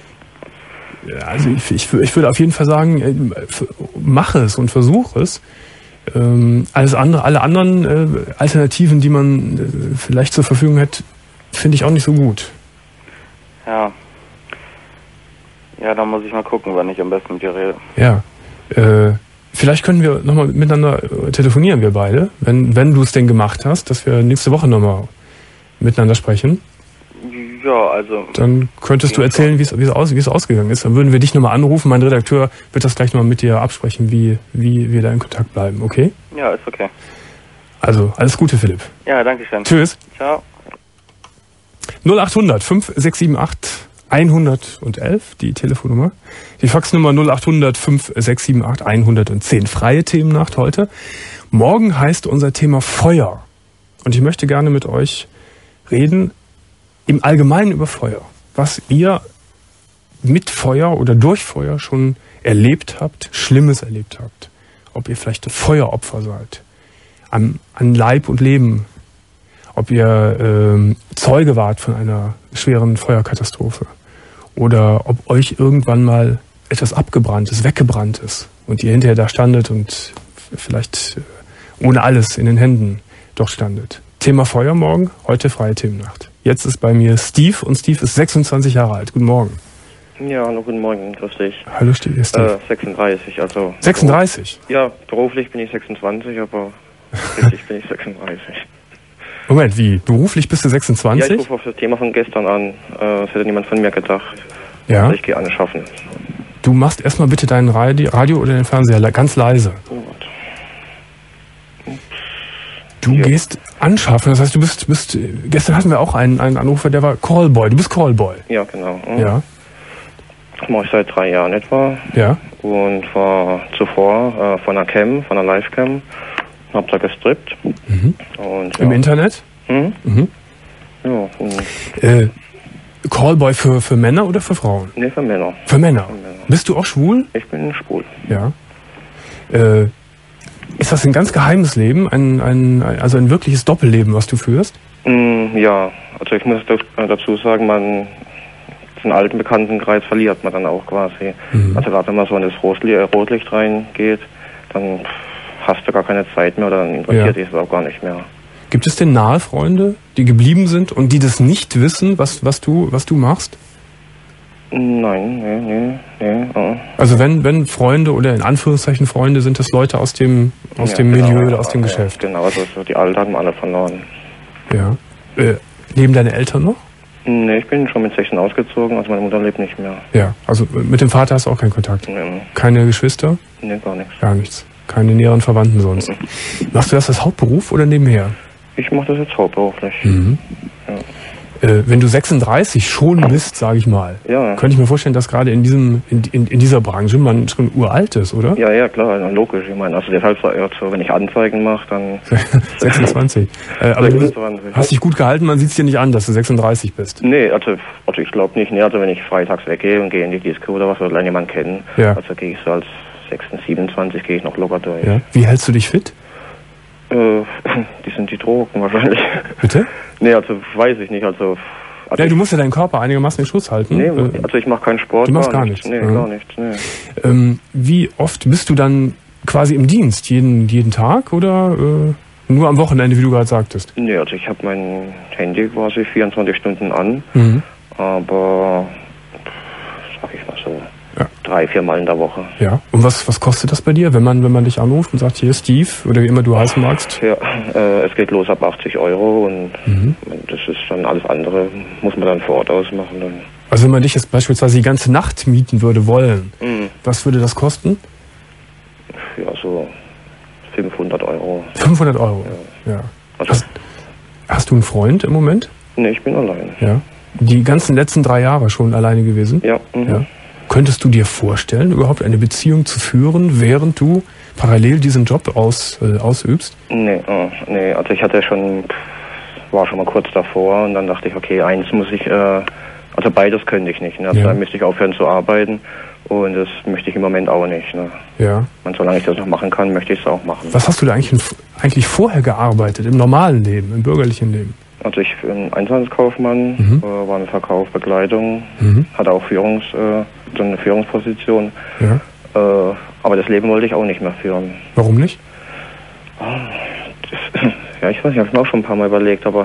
also ich, ich, ich würde auf jeden Fall sagen, mach es und versuch es. Ähm, alles andere, alle anderen äh, Alternativen, die man äh, vielleicht zur Verfügung hat, finde ich auch nicht so gut.
Ja. Ja, da muss ich mal gucken, wann ich am besten mit dir rede.
Ja. Äh, vielleicht können wir nochmal miteinander telefonieren, wir beide, wenn, wenn du es denn gemacht hast, dass wir nächste Woche nochmal miteinander sprechen.
Ja, also...
Dann könntest du erzählen, wie es wie es aus, wie es ausgegangen ist. Dann würden wir dich nochmal anrufen. Mein Redakteur wird das gleich nochmal mit dir absprechen, wie, wie wir da in Kontakt bleiben, okay?
Ja, ist okay.
Also, alles Gute, Philipp.
Ja, danke schön.
Tschüss.
Ciao.
null acht hundert fünf sechs sieben acht hundertelf, die Telefonnummer. Die Faxnummer null acht hundert fünf sechs sieben acht hundertzehn. Freie Themennacht heute. Morgen heißt unser Thema Feuer. Und ich möchte gerne mit euch reden, im Allgemeinen über Feuer. Was ihr mit Feuer oder durch Feuer schon erlebt habt, Schlimmes erlebt habt. Ob ihr vielleicht Feueropfer seid. An, an Leib und Leben. Ob ihr ähm, Zeuge wart von einer schweren Feuerkatastrophe. Oder ob euch irgendwann mal etwas Abgebranntes, Weggebranntes und ihr hinterher da standet und vielleicht ohne alles in den Händen dort standet. Thema Feuer morgen, heute freie Themennacht. Jetzt ist bei mir Steve und Steve ist sechsundzwanzig Jahre alt. Guten Morgen.
Ja, hallo, guten Morgen, grüß dich.
Hallo Steve.
Äh, sechsunddreißig, also...
sechsunddreißig?
Ja, beruflich bin ich sechsundzwanzig, aber richtig bin ich sechsunddreißig.
Moment, wie? Beruflich bist du sechsundzwanzig?
Ja, ich rufe auf das Thema von gestern an. Äh, das hätte niemand von mir gedacht.
Ja.
Also ich gehe anschaffen.
Du machst erstmal bitte deinen Radio, Radio oder den Fernseher ganz leise.
Oh Gott.
Du ja. gehst anschaffen, das heißt, du bist, bist, gestern hatten wir auch einen, einen Anrufer, der war Callboy. Du bist Callboy.
Ja, genau. Mhm.
Ja.
Das mache ich seit drei Jahren etwa.
Ja.
Und war zuvor äh, von einer Cam, von einer Live-Cam. Hab da gestrippt.
Mhm.
Und, ja.
Im Internet?
Mhm.
Mhm.
Ja. Und
äh, Callboy für, für Männer oder für Frauen?
Nee, für Männer.
Für Männer.
Für Männer.
Bist du auch schwul?
Ich bin schwul.
Ja. Äh, ist das ein ganz geheimes Leben? Ein, ein, also ein wirkliches Doppelleben, was du führst?
Mm, ja, also ich muss dazu sagen, man den alten Bekanntenkreis verliert man dann auch quasi. Mhm. Also gerade wenn man so in das Rotlicht, Rotlicht reingeht, dann hast du gar keine Zeit mehr oder dann interessiert ja. dich das auch gar nicht mehr.
Gibt es denn nahe Freunde, die geblieben sind und die das nicht wissen, was, was, du, was du machst?
Nein, nee, nee, nee. Oh.
Also wenn, wenn Freunde oder in Anführungszeichen Freunde, sind das Leute aus dem, aus
ja,
dem
genau,
Milieu oder aus dem
ja,
Geschäft?
Genau, also so die Alten haben alle verloren.
Ja. Äh, leben deine Eltern noch?
Nee, ich bin schon mit sechzehn ausgezogen, also meine Mutter lebt nicht mehr.
Ja, also mit dem Vater hast du auch keinen Kontakt?
Nee.
Keine Geschwister?
Nee, gar nichts.
Gar nichts. Keine näheren Verwandten sonst. Mhm. Machst du das als Hauptberuf oder nebenher?
Ich mache das jetzt hauptberuflich.
Mhm.
Ja.
Äh, wenn du sechsunddreißig schon bist, sage ich mal,
ja.
könnte ich mir vorstellen, dass gerade in diesem in, in, in dieser Branche man schon uralt ist, oder?
Ja, ja, klar, logisch. Ich meine, also deshalb so, wenn ich Anzeigen mache, dann...
sechsundzwanzig. Äh, aber
sechsundzwanzig.
Du hast dich gut gehalten, man sieht es dir nicht an, dass du sechsunddreißig bist.
Nee, also, also ich glaube nicht. Nee, also wenn ich freitags weggehe und gehe in die Disco oder was, oder lerne jemanden kennen,
ja.
also gehe ich so als sechsundzwanzig, siebenundzwanzig gehe ich noch locker durch.
Ja. Wie hältst du dich fit?
Äh, die sind die Drogen wahrscheinlich.
Bitte?
Nee, also weiß ich nicht, also... Also
ja, du musst ja deinen Körper einigermaßen in Schuss halten.
Nee, also ich mache keinen Sport.
Du machst gar nichts?
Nee,
ja.
gar nichts, nee.
Ähm, wie oft bist du dann quasi im Dienst? Jeden, jeden Tag oder äh, nur am Wochenende, wie du gerade sagtest?
Nee, also ich habe mein Handy quasi vierundzwanzig Stunden an,
mhm.
aber sag ich mal so, ja. drei, vier Mal in der Woche.
Ja, und was, was kostet das bei dir, wenn man, wenn man dich anruft und sagt, hier Steve, oder wie immer du heißen magst?
Ja, äh, es geht los ab achtzig Euro und
mhm.
das ist dann alles andere, muss man dann vor Ort ausmachen. Dann.
Also wenn man dich jetzt beispielsweise die ganze Nacht mieten würde wollen, mhm. was würde das kosten?
Ja, so fünfhundert Euro.
fünfhundert Euro? Ja. ja.
Also
hast, hast du einen Freund im Moment?
Nee, ich bin allein.
Ja. Die ganzen letzten drei Jahre schon alleine gewesen?
Ja. Mhm.
ja. Könntest du dir vorstellen, überhaupt eine Beziehung zu führen, während du parallel diesen Job aus, äh, ausübst?
Nee, oh, nee, also ich hatte schon, war schon mal kurz davor und dann dachte ich, okay, eins muss ich, äh, also beides könnte ich nicht. Ne? Also ja. Dann müsste ich aufhören zu arbeiten Und das möchte ich im Moment auch nicht. Ne?
Ja.
Und solange ich das noch machen kann, möchte ich es auch machen.
Was hast du da eigentlich, eigentlich vorher gearbeitet, im normalen Leben, im bürgerlichen Leben?
Also ich bin Einzelhandelskaufmann, mhm. äh, war im Verkauf, Begleitung, mhm. hatte auch Führungs, äh, so eine Führungsposition. Ja. Äh, aber das Leben wollte ich auch nicht mehr führen.
Warum nicht?
Oh, das, ja, ich weiß nicht, habe ich mir auch schon ein paar Mal überlegt, aber...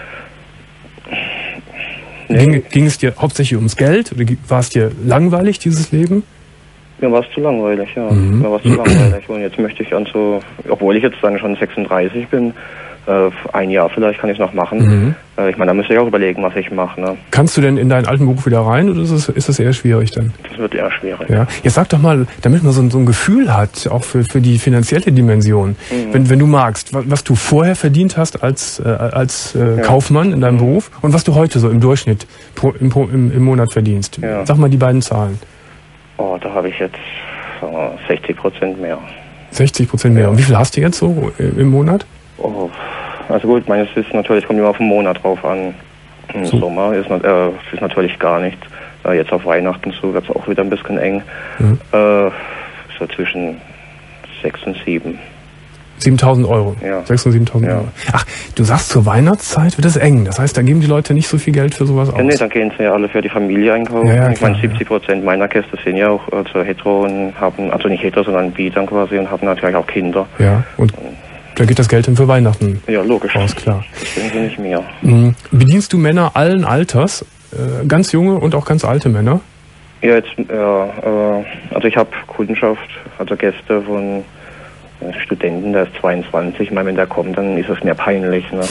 Nee.
Ging, ging es dir hauptsächlich ums Geld oder war es dir langweilig, dieses Leben?
Mir war es zu langweilig, ja. Mhm. Mir war es zu langweilig. Und jetzt möchte ich also, obwohl ich jetzt dann schon sechsunddreißig bin, äh, ein Jahr vielleicht kann ich es noch machen. Mhm. Äh, ich meine, da müsste ich auch überlegen, was ich mache. Ne?
Kannst du denn in deinen alten Beruf wieder rein oder ist es, ist es eher schwierig dann?
Das wird eher schwierig.
Ja. Jetzt sag doch mal, damit man so, so ein Gefühl hat, auch für, für die finanzielle Dimension, mhm. wenn, wenn du magst, was, was du vorher verdient hast als, äh, als äh, ja. Kaufmann in deinem mhm. Beruf und was du heute so im Durchschnitt pro, im, im, im Monat verdienst. Ja. Sag mal die beiden Zahlen.
Oh, da habe ich jetzt äh, sechzig Prozent mehr.
sechzig Prozent mehr. Ja. Und wie viel hast du jetzt so äh, im Monat?
Oh, also gut, meines ist natürlich, kommt immer auf den Monat drauf an. Im so. Sommer ist, äh, ist natürlich gar nichts. Äh, jetzt auf Weihnachten so wird es auch wieder ein bisschen eng. Mhm. Äh, so zwischen sechs und sieben.
siebentausend Euro.
Ja.
sechs und siebentausend
ja.
Euro. Ach, du sagst, zur Weihnachtszeit wird es eng. Das heißt, da geben die Leute nicht so viel Geld für sowas aus.
Ja, nee, dann gehen sie ja alle für die Familie einkaufen.
Ja, ja,
ich meine, siebzig Prozent ja. meiner Gäste sind ja auch also hetero und haben, also nicht hetero, sondern bi dann quasi und haben natürlich auch Kinder.
Ja, und da geht das Geld dann für Weihnachten.
Ja, logisch.
Raus, klar.
Das sind sie nicht mehr.
Mhm. Bedienst du Männer allen Alters? Äh, ganz junge und auch ganz alte Männer?
Ja, jetzt, ja, äh, also ich habe Kundschaft, also Gäste von Studenten, der ist zweiundzwanzig. Ich meine, wenn der kommt, dann ist es mir peinlich. Ne?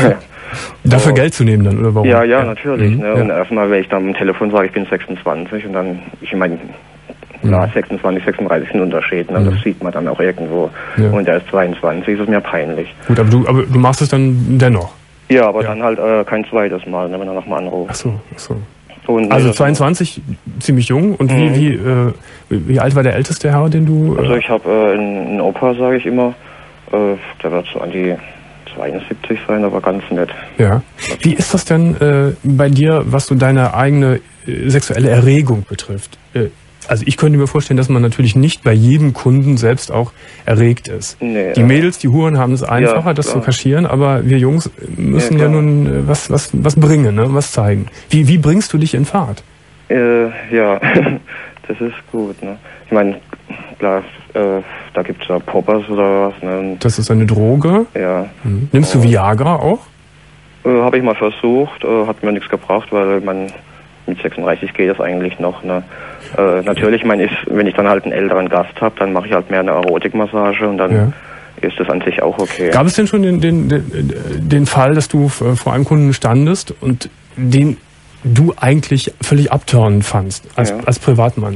Dafür so. Geld zu nehmen dann, oder warum?
Ja, ja, natürlich.
Mhm.
Ne? Und ja. erstmal, wenn ich dann am Telefon sage, ich bin sechsundzwanzig und dann, ich meine, klar, mhm. sechsundzwanzig, sechsunddreißig ist ein Unterschied. Ne? Mhm. Das sieht man dann auch irgendwo. Ja. Und der ist zweiundzwanzig, ist es mir peinlich.
Gut, aber du, aber du machst es dann dennoch?
Ja, aber ja. dann halt äh, kein zweites Mal, ne, wenn er nochmal anruft.
Ach so, ach so.
Und,
also zweiundzwanzig, ziemlich jung. Und wie, mhm. wie, äh, wie alt war der älteste Herr, den du... Äh
also ich habe äh, einen Opa, sage ich immer, äh, der wird so an die zweiundsiebzig sein, aber ganz nett.
Ja. Wie ist das denn äh, bei dir, was so deine eigene äh, sexuelle Erregung betrifft? Äh, also ich könnte mir vorstellen, dass man natürlich nicht bei jedem Kunden selbst auch erregt ist. Nee, die Mädels, die Huren haben es einfacher, ja, das klar. zu kaschieren, aber wir Jungs müssen ja, ja nun äh, was, was, was bringen, ne? Was zeigen. Wie, wie bringst du dich in Fahrt?
Äh, ja, das ist gut. Ne? Ich meine, klar, äh, da gibt es ja Poppers oder was. Ne?
Das ist eine Droge?
Ja.
Mhm. Nimmst du Viagra auch?
Äh, Habe ich mal versucht, äh, hat mir nichts gebracht, weil man mit sechsunddreißig geht das eigentlich noch. Ne? Äh, natürlich, ich meine, wenn ich dann halt einen älteren Gast habe, dann mache ich halt mehr eine Erotikmassage und dann ja. ist das an sich auch okay.
Gab es denn schon den, den, den, den Fall, dass du vor einem Kunden standest und den du eigentlich völlig abtörnend fandst, als, ja. als Privatmann?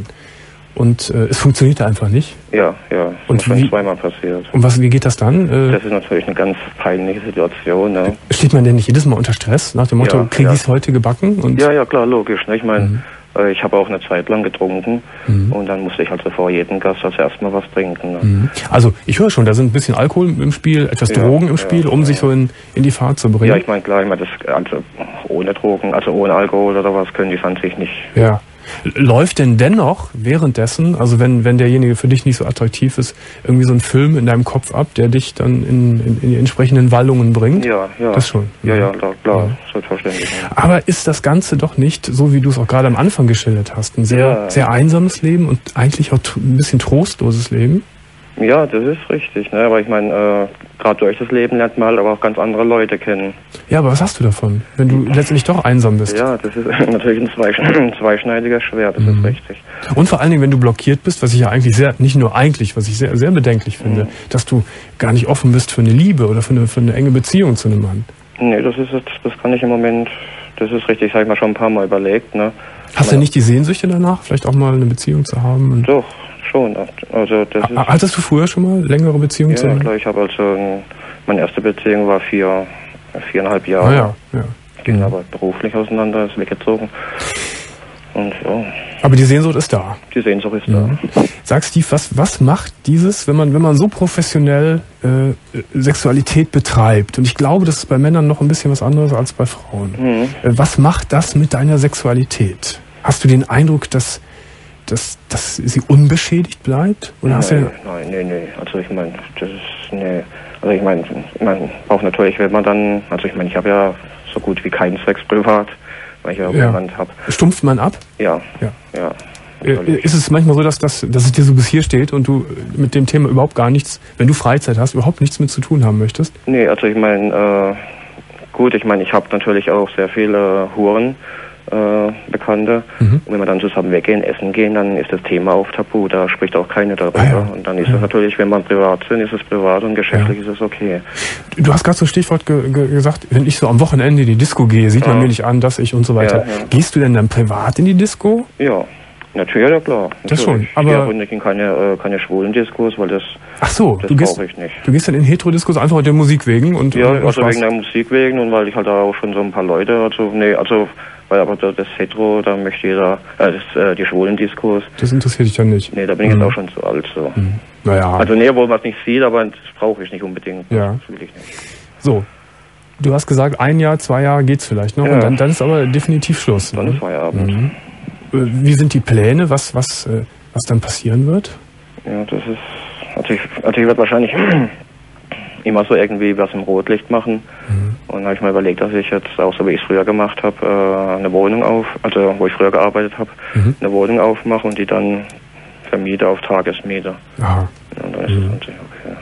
Und äh, es funktionierte einfach nicht?
Ja, ja.
Und
das ist
wie,
schon zweimal passiert.
Und was, wie geht das dann? Äh,
das ist natürlich eine ganz peinliche Situation. Ne?
Steht man denn nicht jedes Mal unter Stress? Nach dem Motto, ja, kriege ja. ich es heute gebacken? Und
ja, ja, klar, logisch. Ne? Ich meine, mhm. äh, ich habe auch eine Zeit lang getrunken mhm. und dann musste ich also vor jedem Gast als erstmal was trinken. Ne?
Mhm. Also ich höre schon, da sind ein bisschen Alkohol im Spiel, etwas ja, Drogen im Spiel, ja, um ja. sich so in, in die Fahrt zu bringen.
Ja, ich meine, klar, ich meine, das, also ohne Drogen, also ohne Alkohol oder was, können die es an sich nicht.
Ja. Läuft denn dennoch währenddessen, also wenn wenn derjenige für dich nicht so attraktiv ist, irgendwie so ein Film in deinem Kopf ab, der dich dann in, in, in die entsprechenden Wallungen bringt?
Ja, ja.
Das schon.
Ja, ja, klar, klar ja. selbstverständlich. Ja.
Aber ist das Ganze doch nicht, so wie du es auch gerade am Anfang geschildert hast, ein sehr, ja. sehr einsames Leben und eigentlich auch ein bisschen trostloses Leben?
Ja, das ist richtig, ne? Aber ich meine, äh, gerade durch das Leben lernt man halt aber auch ganz andere Leute kennen.
Ja, aber was hast du davon, wenn du letztendlich doch einsam bist?
Ja, das ist natürlich ein, zweisch ein zweischneidiger Schwert, das mhm. ist richtig.
Und vor allen Dingen, wenn du blockiert bist, was ich ja eigentlich sehr, nicht nur eigentlich, was ich sehr, sehr bedenklich finde, mhm. dass du gar nicht offen bist für eine Liebe oder für eine, für eine enge Beziehung zu einem Mann.
Nee, das ist das kann ich im Moment, das ist richtig, habe ich mir schon ein paar Mal überlegt, ne?
Hast du nicht die Sehnsüchte danach, vielleicht auch mal eine Beziehung zu haben?
Doch. Schon, also das ist
hattest du früher schon mal längere Beziehungen
ja,
zu? Ja,
klar, ich habe also, meine erste Beziehung war vier, viereinhalb Jahre.
Ah, ja, ja.
Ging mhm. aber beruflich auseinander, ist weggezogen. Und ja.
Aber die Sehnsucht ist da.
Die Sehnsucht ist
mhm. da. Sag Steve, was, was macht dieses, wenn man, wenn man so professionell äh, Sexualität betreibt? Und ich glaube, das ist bei Männern noch ein bisschen was anderes als bei Frauen. Mhm. Äh, was macht das mit deiner Sexualität? Hast du den Eindruck, dass dass, dass sie unbeschädigt bleibt? Oder
nein,
hast du
nein, nee, nee. Also ich meine, das ist, nee. Also ich meine, man braucht natürlich, wenn man dann, also ich meine, ich habe ja so gut wie keinen Sex privat, weil ich ja, ja. jemand habe.
Stumpft man ab?
Ja,
ja.
ja.
Natürlich. Ist es manchmal so, dass, dass, dass es dir so bis hier steht und du mit dem Thema überhaupt gar nichts, wenn du Freizeit hast, überhaupt nichts mit zu tun haben möchtest?
Nee, also ich meine, äh, gut, ich meine, ich habe natürlich auch sehr viele Huren, äh, Bekannte. Mhm. Und wenn wir dann zusammen weggehen, essen gehen, dann ist das Thema auch tabu, da spricht auch keiner darüber. Ah, ja. Und dann ist ja. es natürlich, wenn man privat sind, ist es privat und geschäftlich ja. ist es okay.
Du hast gerade so ein Stichwort ge ge gesagt, wenn ich so am Wochenende in die Disco gehe, sieht ja. man mir nicht an, dass ich und so weiter. Ja, ja. Gehst du denn dann privat in die Disco?
Ja. Natürlich, ja klar. Natürlich.
Das schon, aber...
Ich gehe nicht in keine, äh, keine schwulen Diskos, weil das,
Ach so,
das
du gehst,
brauche ich nicht.
Du gehst dann in Hetero-Diskos einfach der Musik wegen? Und,
ja,
und
also
Spaß.
wegen der Musik wegen und weil ich halt auch schon so ein paar Leute, also, nee, also, weil aber das Hetero, da möchte jeder, äh, das, äh, die schwulen Diskos.
Das interessiert dich dann nicht?
Nee, da bin ich mhm. jetzt auch schon zu alt, so.
Mhm. Naja.
Also, nee, wo man es nicht sieht, aber das brauche ich nicht unbedingt.
Ja.
Das will ich nicht.
So. Du hast gesagt, ein Jahr, zwei Jahre geht's vielleicht noch ja. und dann, dann ist aber definitiv Schluss.
Dann
ne?
ist Feierabend.
Mhm. Wie sind die Pläne? Was, was, was dann passieren wird?
Ja, das ist, also ich, also ich werde wahrscheinlich immer so irgendwie was im Rotlicht machen. Mhm. Und da habe ich mal überlegt, dass ich jetzt auch so wie ich es früher gemacht habe, äh, eine Wohnung auf, also wo ich früher gearbeitet habe, mhm. eine Wohnung aufmache und die dann vermiete auf Tagesmiete.
Aha.
Ja, und dann ist
mhm.
das natürlich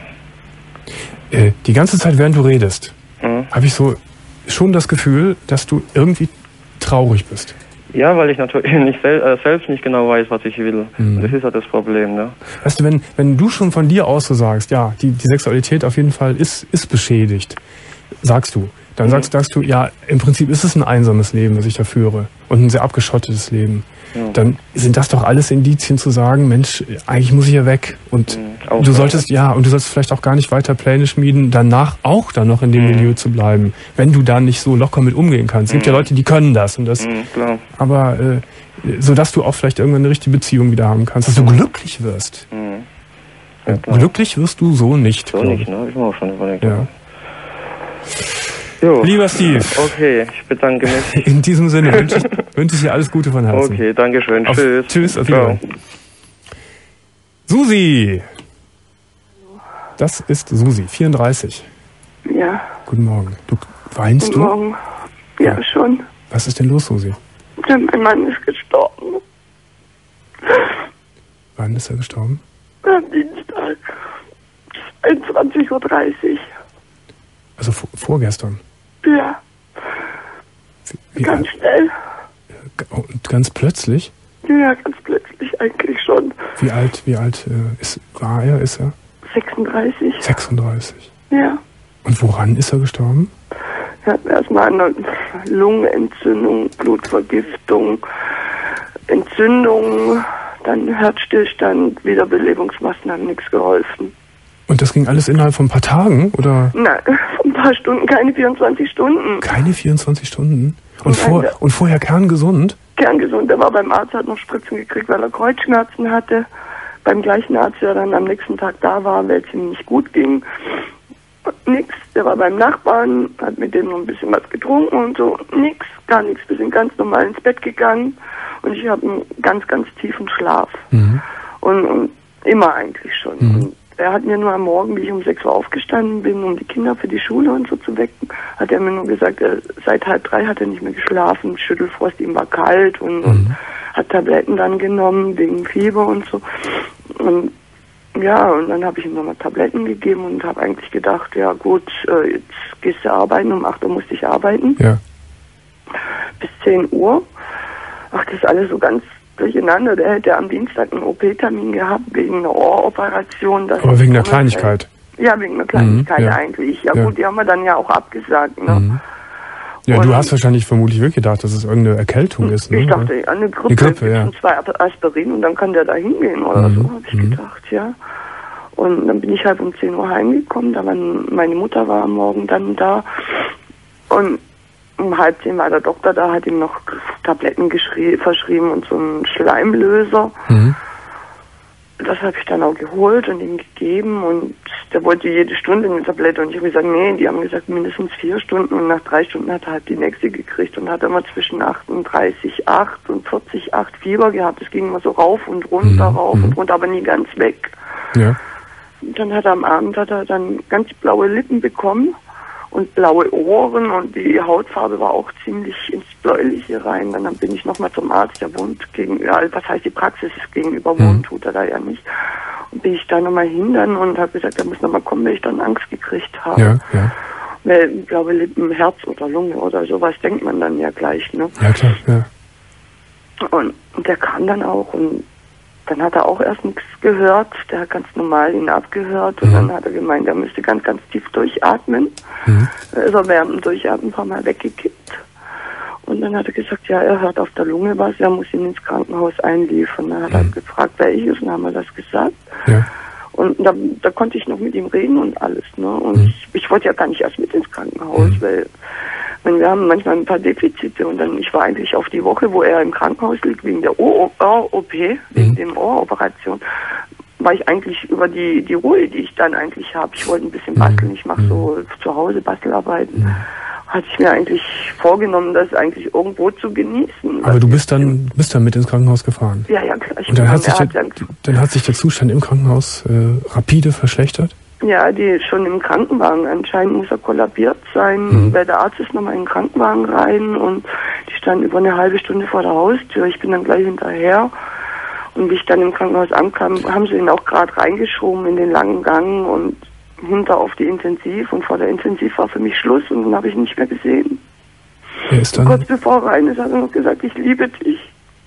okay.
Äh, die ganze Zeit, während du redest, mhm. habe ich so schon das Gefühl, dass du irgendwie traurig bist.
Ja, weil ich natürlich nicht sel äh, selbst nicht genau weiß, was ich will. Mhm. Das ist ja das Problem, ne?
Weißt du, wenn, wenn du schon von dir aus so sagst, ja, die, die Sexualität auf jeden Fall ist, ist beschädigt, sagst du, dann mhm. sagst, sagst du, ja, im Prinzip ist es ein einsames Leben, das ich da führe und ein sehr abgeschottetes Leben. Ja. Dann sind das doch alles Indizien zu sagen, Mensch, eigentlich muss ich ja weg. Und mhm, du solltest, ja, und du solltest vielleicht auch gar nicht weiter Pläne schmieden, danach auch dann noch in dem mhm. Milieu zu bleiben, wenn du da nicht so locker mit umgehen kannst. Es gibt mhm. ja Leute, die können das und das,
mhm, klar.
aber äh, so dass du auch vielleicht irgendwann eine richtige Beziehung wieder haben kannst, dass du mhm. glücklich wirst.
Mhm.
Ja, glücklich wirst du so nicht.
So nicht, ne? Ich habe auch schon überlegt.
Ja.
Jo.
Lieber Steve.
Okay, ich bedanke mich.
In diesem Sinne wünsche ich, wünsche ich dir alles Gute von Herzen.
Okay, danke schön.
Auf,
tschüss.
Tschüss, auf Wiedersehen. Susi. Das ist Susi, vierunddreißig.
Ja.
Guten Morgen. Du weinst
Guten
du?
Morgen. Ja, ja, schon.
Was ist denn los, Susi?
Ja, mein Mann ist gestorben.
Wann ist er gestorben?
Am Dienstag. einundzwanzig Uhr dreißig.
Also vor, vorgestern?
Ja. Wie, wie ganz schnell.
Und ganz plötzlich?
Ja, ganz plötzlich eigentlich schon.
Wie alt, wie alt äh, ist, war er, ist er?
sechsunddreißig.
sechsunddreißig?
Ja.
Und woran ist er gestorben?
Er hat erstmal eine Lungenentzündung, Blutvergiftung, Entzündung, dann Herzstillstand, Wiederbelebungsmaßnahmen, nichts geholfen.
Und das ging alles innerhalb von ein paar Tagen, oder?
Nein, ein paar Stunden, keine vierundzwanzig Stunden.
Keine vierundzwanzig Stunden? Und, vor, und vorher kerngesund?
Kerngesund, der war beim Arzt, hat noch Spritzen gekriegt, weil er Kreuzschmerzen hatte. Beim gleichen Arzt, der dann am nächsten Tag da war, weil es ihm nicht gut ging. Nix, der war beim Nachbarn, hat mit dem noch ein bisschen was getrunken und so. Nix, gar nichts. Wir sind ganz normal ins Bett gegangen und ich habe einen ganz, ganz tiefen Schlaf. Mhm. Und, und immer eigentlich schon. Mhm. Und er hat mir nur am Morgen, wie ich um sechs Uhr aufgestanden bin, um die Kinder für die Schule und so zu wecken, hat er mir nur gesagt, er, seit halb drei hat er nicht mehr geschlafen, Schüttelfrost, ihm war kalt und, mhm. und hat Tabletten dann genommen wegen Fieber und so. Und ja, und dann habe ich ihm nochmal Tabletten gegeben und habe eigentlich gedacht, ja gut, äh, jetzt gehst du arbeiten, um acht Uhr musste ich arbeiten.
Ja.
Bis zehn Uhr. Ach, das ist alles so ganz durcheinander. Der hätte am Dienstag einen O P-Termin gehabt wegen einer Ohroperation.
Aber wegen einer Kleinigkeit?
Ja, wegen einer Kleinigkeit mhm, ja. eigentlich. Ja, ja gut, die haben wir dann ja auch abgesagt. Ne? Mhm.
Ja, und du hast wahrscheinlich vermutlich wirklich gedacht, dass es irgendeine Erkältung ist. Ne?
Ich dachte, eine Grippe,
eine Grippe ja.
und zwei Aspirin und dann kann der da hingehen oder mhm. so, habe ich mhm. gedacht, ja. Und dann bin ich halt um zehn Uhr heimgekommen, da waren, meine Mutter war am Morgen dann da und um halb zehn war der Doktor da, hat ihm noch Tabletten verschrieben und so einen Schleimlöser. Mhm. das habe ich dann auch geholt und ihm gegeben und der wollte jede Stunde eine Tablette und ich habe gesagt, nee, die haben gesagt mindestens vier Stunden und nach drei Stunden hat er halt die nächste gekriegt und hat immer zwischen achtunddreißig Komma acht und vierzig Komma acht Fieber gehabt. Das ging immer so rauf und runter, mhm. rauf und runter, aber nie ganz weg.
Ja.
Und dann hat er am Abend hat er dann ganz blaue Lippen bekommen und blaue Ohren und die Hautfarbe war auch ziemlich ins Bläuliche rein. Dann bin ich nochmal zum Arzt, der wohnt gegenüber, was heißt die Praxis ist gegenüber, wohnt, mhm. tut er da ja nicht. Und bin ich da nochmal hin dann und habe gesagt, er muss nochmal kommen, weil ich dann Angst gekriegt habe.
Ja, ja.
Weil blaue Lippen, Herz oder Lunge oder sowas denkt man dann ja gleich, ne?
Ja, klar, ja.
Und, und der kam dann auch und dann hat er auch erst nichts gehört. Der hat ganz normal ihn abgehört und mhm. dann hat er gemeint, er müsste ganz, ganz tief durchatmen. Mhm. Da ist er während dem Durchatmen ein paar Mal weggekippt. Und dann hat er gesagt, ja, er hört auf der Lunge was, er muss ihn ins Krankenhaus einliefern. Dann hat mhm. er gefragt, welches, und dann haben wir das gesagt. Ja. Und da, da konnte ich noch mit ihm reden und alles, ne? Und mhm. ich, ich wollte ja gar nicht erst mit ins Krankenhaus, mhm. weil wenn wir haben manchmal ein paar Defizite und dann, ich war eigentlich auf die Woche, wo er im Krankenhaus liegt, wegen der Ohr-O P, wegen mhm. dem Ohroperation, war ich eigentlich über die, die Ruhe, die ich dann eigentlich habe. Ich wollte ein bisschen basteln, ich mache so zu Hause Bastelarbeiten. Mhm. Hatte ich mir eigentlich vorgenommen, das eigentlich irgendwo zu genießen.
Aber du bist dann, bist dann mit ins Krankenhaus gefahren?
Ja, ja, klar. Ich
und dann hat, sich der, dann, dann hat sich der Zustand im Krankenhaus äh, rapide verschlechtert?
Ja, die schon im Krankenwagen. Anscheinend muss er kollabiert sein, mhm. weil der Arzt ist nochmal in den Krankenwagen rein und die standen über eine halbe Stunde vor der Haustür. Ich bin dann gleich hinterher und wie ich dann im Krankenhaus ankam, haben sie ihn auch gerade reingeschoben in den langen Gang und hinter auf die Intensiv und vor der Intensiv war für mich Schluss und dann habe ich ihn nicht mehr gesehen.
Wer ist dann?
Kurz bevor er rein ist, hat er noch gesagt, ich liebe dich.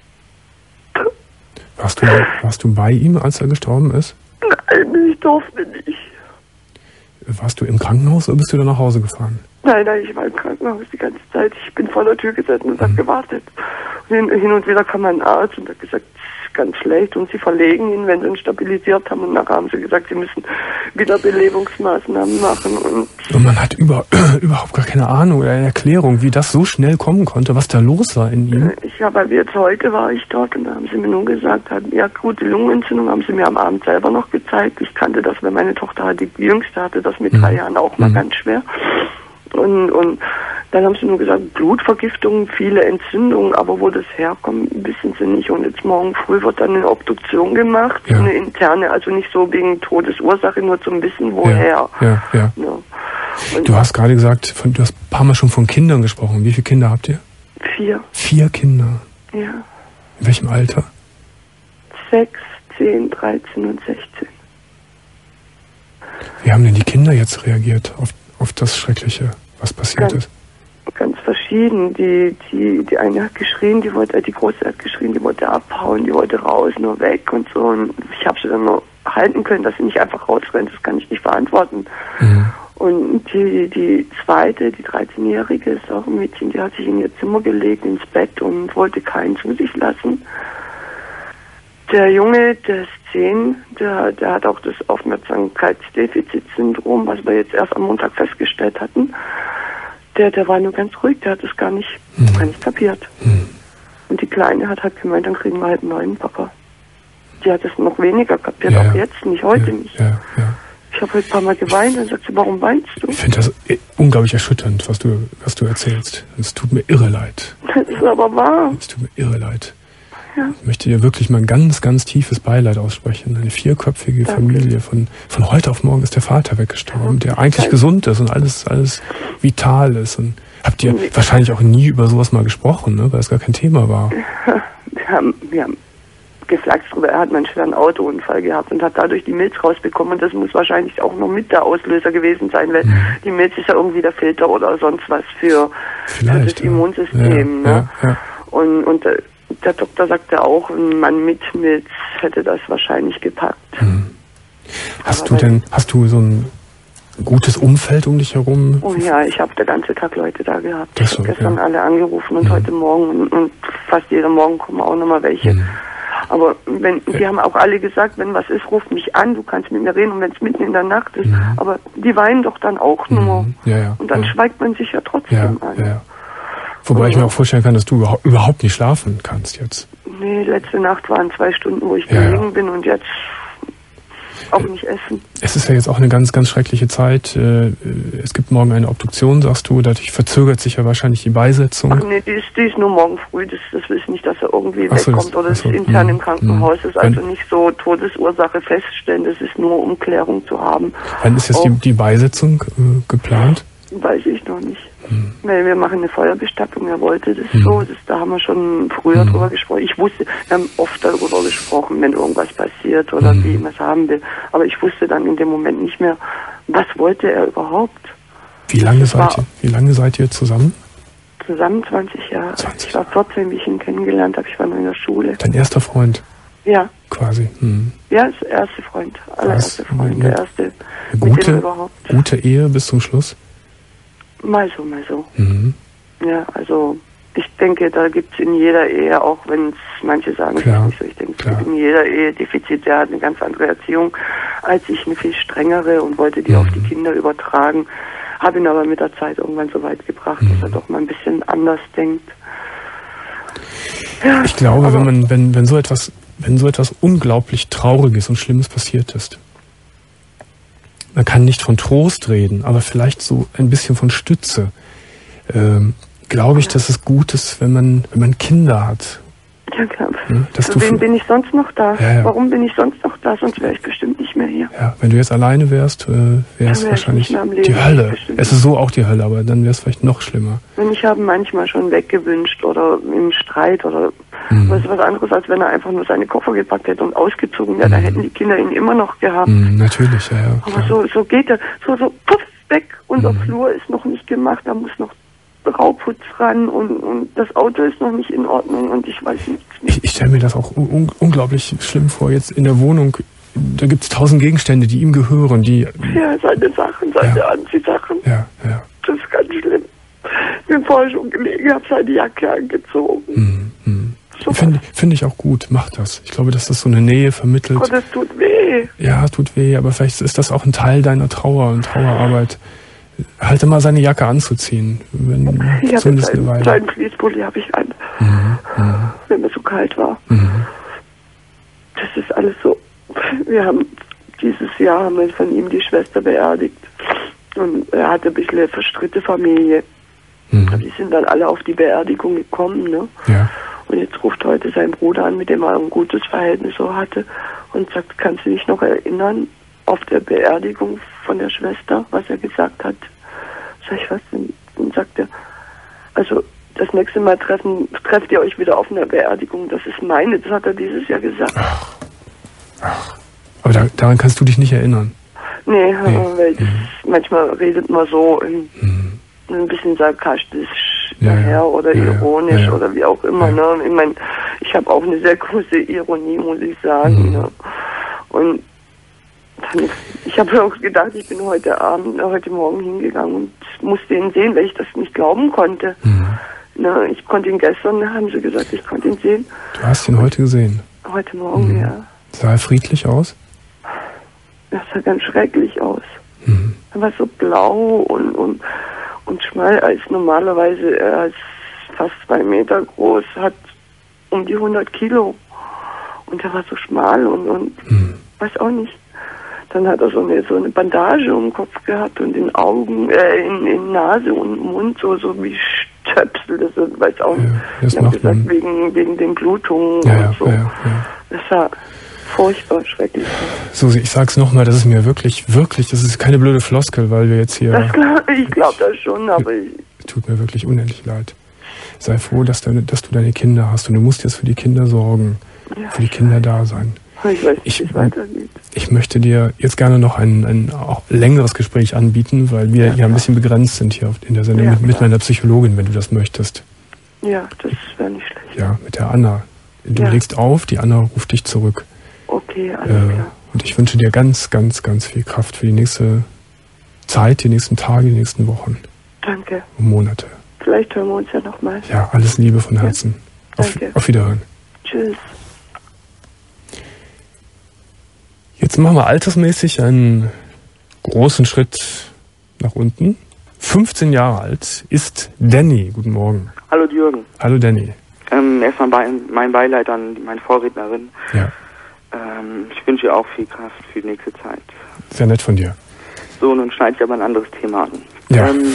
Warst du, warst du bei ihm, als er gestorben ist?
Nein, ich durfte nicht.
Warst du im Krankenhaus oder bist du dann nach Hause gefahren?
Nein, nein, ich war im Krankenhaus die ganze Zeit. Ich bin vor der Tür gesessen und mhm. habe gewartet. Und hin und wieder kam ein Arzt und hat gesagt, ganz schlecht und sie verlegen ihn, wenn sie ihn stabilisiert haben und nachher haben sie gesagt, sie müssen Wiederbelebungsmaßnahmen machen. Und,
und man hat über, überhaupt gar keine Ahnung oder eine Erklärung, wie das so schnell kommen konnte, was da los war in ihm.
Ich habe halt jetzt heute war ich dort und da haben sie mir nur gesagt, hat, ja gute Lungenentzündung haben sie mir am Abend selber noch gezeigt. Ich kannte das, weil meine Tochter hatte, die Jüngste hatte das mit mhm. drei Jahren auch mal mhm. ganz schwer. Und, und dann haben sie nur gesagt, Blutvergiftung, viele Entzündungen, aber wo das herkommt, wissen sie nicht. Und jetzt morgen früh wird dann eine Obduktion gemacht, ja. eine interne, also nicht so wegen Todesursache, nur zum Wissen, woher.
Ja, ja, ja. ja. Du hast gerade gesagt, von, du hast ein paar Mal schon von Kindern gesprochen. Wie viele Kinder habt ihr?
Vier.
Vier Kinder?
Ja.
In welchem Alter?
Sechs, zehn, dreizehn und sechzehn.
Wie haben denn die Kinder jetzt reagiert auf auf das Schreckliche, was passiert
ganz,
ist?
Ganz verschieden. Die, die, die eine hat geschrien, die wollte, die Große hat geschrien, die wollte abhauen, die wollte raus, nur weg und so. Und ich habe sie dann nur halten können, dass sie nicht einfach rausrennt, das kann ich nicht verantworten. Mhm. Und die, die zweite, die dreizehnjährige, ist auch ein Mädchen, die hat sich in ihr Zimmer gelegt, ins Bett und wollte keinen zu sich lassen. Der Junge, der ist zehn, der, der hat auch das Aufmerksamkeitsdefizitsyndrom, was wir jetzt erst am Montag festgestellt hatten. Der, der war nur ganz ruhig, der hat das gar nicht, mhm. gar nicht kapiert. Mhm. Und die Kleine hat halt gemeint, dann kriegen wir halt einen neuen Papa. Die hat es noch weniger kapiert, ja, auch jetzt nicht, heute
ja,
nicht.
Ja, ja.
Ich habe heute ein paar Mal geweint, dann sagt sie, warum weinst du?
Ich finde das unglaublich erschütternd, was du, was du erzählst. Es tut mir irre leid.
Das ist aber wahr.
Es tut mir irre leid. Ja. Ich möchte dir wirklich mal ein ganz, ganz tiefes Beileid aussprechen. Eine vierköpfige Danke. Familie. Von, von heute auf morgen ist der Vater weggestorben, der eigentlich Danke. gesund ist und alles, alles vital ist. Und habt ihr nee. wahrscheinlich auch nie über sowas mal gesprochen, ne? Weil es gar kein Thema war.
Wir haben, wir haben geflaxt drüber. Er hat einen schweren Autounfall gehabt und hat dadurch die Milz rausbekommen. Und das muss wahrscheinlich auch noch mit der Auslöser gewesen sein, weil mhm. die Milz ist ja irgendwie der Filter oder sonst was für, für das ja. Immunsystem. Ja, ne? ja, ja. Und, und der Doktor sagte auch, ein Mann mit Milz hätte das wahrscheinlich gepackt.
Hm. Hast Aber du denn, hast du so ein gutes Umfeld um dich herum?
Oh ja, ich habe den ganzen Tag Leute da gehabt. Ich
so,
habe gestern
ja.
alle angerufen und hm. heute Morgen und, und fast jeden Morgen kommen auch nochmal welche. Hm. Aber wenn, die haben auch alle gesagt, wenn was ist, ruf mich an, du kannst mit mir reden und wenn es mitten in der Nacht ist. Hm. Aber die weinen doch dann auch nur.
Hm. Ja, ja,
und dann
ja.
schweigt man sich ja trotzdem
ja,
an.
Ja, ja. Wobei oh. ich mir auch vorstellen kann, dass du überhaupt nicht schlafen kannst jetzt.
Nee, letzte Nacht waren zwei Stunden, wo ich
ja,
gelegen
ja.
bin und jetzt auch nicht essen.
Es ist ja jetzt auch eine ganz, ganz schreckliche Zeit. Es gibt morgen eine Obduktion, sagst du. Dadurch verzögert sich ja wahrscheinlich die Beisetzung.
Ach nee, die ist, die ist nur morgen früh. Das, das ist nicht, dass er irgendwie
ach so,
wegkommt
das,
oder das
so,
ist intern mh, im Krankenhaus. Das ist also
wann,
nicht so Todesursache feststellen. Das ist nur, um Klärung zu haben.
Wann ist jetzt die, die Beisetzung äh, geplant?
Weiß ich noch nicht.
Hm.
Weil wir machen eine Feuerbestattung, er wollte das
hm.
so, das, da haben wir schon früher
hm.
drüber gesprochen. Ich wusste, wir haben oft darüber gesprochen, wenn irgendwas passiert oder
hm.
wie man es haben will. Aber ich wusste dann in dem Moment nicht mehr, was wollte er überhaupt.
Wie lange, seid ihr, wie lange seid ihr zusammen?
Zusammen zwanzig Jahre.
zwanzig.
Ich war vierzehn, wie ich ihn kennengelernt habe. Ich war noch in der Schule.
Dein erster Freund?
Ja.
Quasi. Hm.
Ja, das erste Freund. Allererste
Was?
Freund, der erste.
Gute,
überhaupt.
gute Ehe bis zum Schluss?
Mal so, mal so.
Mhm.
Ja, also ich denke, da gibt es in jeder Ehe, auch wenn es manche sagen,
Klar.
es ist nicht so, ich denke, es gibt in jeder Ehe Defizite. Der hat eine ganz andere Erziehung als ich, eine viel strengere und wollte die mhm. auf die Kinder übertragen. Habe ihn aber mit der Zeit irgendwann so weit gebracht, mhm. dass er doch mal ein bisschen anders denkt.
Ja, ich glaube, wenn man, wenn, wenn so etwas, wenn so etwas unglaublich Trauriges und Schlimmes passiert ist, man kann nicht von Trost reden, aber vielleicht so ein bisschen von Stütze. Ähm, glaube ich, dass es gut ist, wenn man, wenn man Kinder hat.
Ja, klar.
Ja, dass
Für wen bin ich sonst noch da?
Ja, ja.
Warum bin ich sonst noch da? Sonst wäre ich bestimmt nicht mehr hier.
Ja, wenn du jetzt alleine wärst, äh, wäre es wahrscheinlich die Hölle. Es ist so auch die Hölle, aber dann wäre es vielleicht noch schlimmer.
Und ich habe manchmal schon weggewünscht oder im Streit oder mhm. was was anderes, als wenn er einfach nur seine Koffer gepackt hätte und ausgezogen wäre. Mhm. Da hätten die Kinder ihn immer noch gehabt.
Mhm, natürlich, ja, ja.
Aber so, so geht er. So, so, puff, weg. Unser mhm. Flur ist noch nicht gemacht. Da muss noch Rauputz ran und, und das Auto ist noch nicht in Ordnung und ich weiß nichts mehr.
Ich, ich stelle mir das auch un unglaublich schlimm vor. Jetzt in der Wohnung, da gibt es tausend Gegenstände, die ihm gehören. Die,
ja, seine Sachen, seine
ja.
Anziehsachen.
Ja, ja.
Das ist ganz schlimm. Ich bin vorher schon gelegen, habe seine Jacke angezogen.
Mhm. Mhm. Finde find ich auch gut, mach das. Ich glaube, dass das so eine Nähe vermittelt.
Oh, das tut weh.
Ja, tut weh, aber vielleicht ist das auch ein Teil deiner Trauer und Trauerarbeit. Halte mal seine Jacke anzuziehen. Wenn,
ich habe
zumindest eine
einen
Weile.
kleinen Fließpulli habe ich an,
mhm. Mhm.
wenn mir so kalt war.
Mhm.
Das ist alles so. Wir haben dieses Jahr haben wir von ihm die Schwester beerdigt. Und er hatte ein bisschen eine verstritte Familie. Mhm. Die sind dann alle auf die Beerdigung gekommen, ne?
Ja.
Und jetzt ruft heute sein Bruder an, mit dem er ein gutes Verhältnis so hatte, und sagt, kannst du dich noch erinnern, auf der Beerdigung von der Schwester, was er gesagt hat? Sag ich, was denn? Und sagt er, also das nächste Mal treffen, trefft ihr euch wieder auf einer Beerdigung, das ist meine, das hat er dieses Jahr gesagt.
Ach. Ach. Aber da, daran kannst du dich nicht erinnern?
Nee, nee. weil das,
mhm.
manchmal redet man so in, mhm. ein bisschen sarkastisch ja, daher ja. oder ja, ironisch ja. Ja. oder wie auch immer. Ja. Ne? Ich meine, ich habe auch eine sehr große Ironie, muss ich sagen. Mhm. Ne? Und dann, ich habe auch gedacht, ich bin heute Abend, heute Morgen hingegangen und musste ihn sehen, weil ich das nicht glauben konnte. Mhm. Ne? Ich konnte ihn gestern, haben sie gesagt, ich konnte ihn sehen.
Du hast ihn heute gesehen?
Heute Morgen, mhm. ja.
Sah er friedlich aus?
Das sah ganz schrecklich aus.
Mhm.
Er war so blau und, und, und schmal als normalerweise. Er ist fast zwei Meter groß, hat um die hundert Kilo. Und er war so schmal und, und mhm. weiß auch nicht. Dann hat er so eine, so eine Bandage um den Kopf gehabt und in Augen, äh, in, in Nase und Mund, so, so wie Stöpsel. Das weiß auch nicht.
Ja, das
ich habe gesagt, wegen, wegen den Blutungen
ja,
und so.
Ja, ja.
Das war furchtbar schrecklich.
Susi, ich sag's nochmal, das ist mir wirklich, wirklich, das ist keine blöde Floskel, weil wir jetzt hier...
Das glaub, ich glaube das schon, aber... Ich,
tut mir wirklich unendlich leid. Sei froh, dass, deine, dass du deine Kinder hast und du musst jetzt für die Kinder sorgen, ja, für die Kinder da sein.
Ich weiß nicht,
ich,
wie es weitergeht.
Ich möchte dir jetzt gerne noch ein, ein auch längeres Gespräch anbieten, weil wir ja, ja ein bisschen begrenzt sind hier in der Sendung, ja, mit, mit meiner Psychologin, wenn du das möchtest.
Ja, das wäre nicht schlecht.
Ja, mit der Anna. Du
ja.
legst auf, die Anna ruft dich zurück.
Okay, alles
äh,
klar.
Und ich wünsche dir ganz, ganz, ganz viel Kraft für die nächste Zeit, die nächsten Tage, die nächsten Wochen.
Danke.
Und Monate.
Vielleicht hören wir uns ja nochmal.
Ja, alles Liebe von Herzen.
Ja.
Auf,
Danke.
auf Wiederhören.
Tschüss.
Jetzt machen wir altersmäßig einen großen Schritt nach unten. fünfzehn Jahre alt ist Danny. Guten Morgen.
Hallo Jürgen.
Hallo Danny.
Ähm, erstmal bei, mein Beileid an meine Vorrednerin.
Ja.
Ähm, ich wünsche dir auch viel Kraft für die nächste Zeit.
Sehr nett von dir.
So, nun schneide ich aber ein anderes Thema an.
Ja.
Ähm,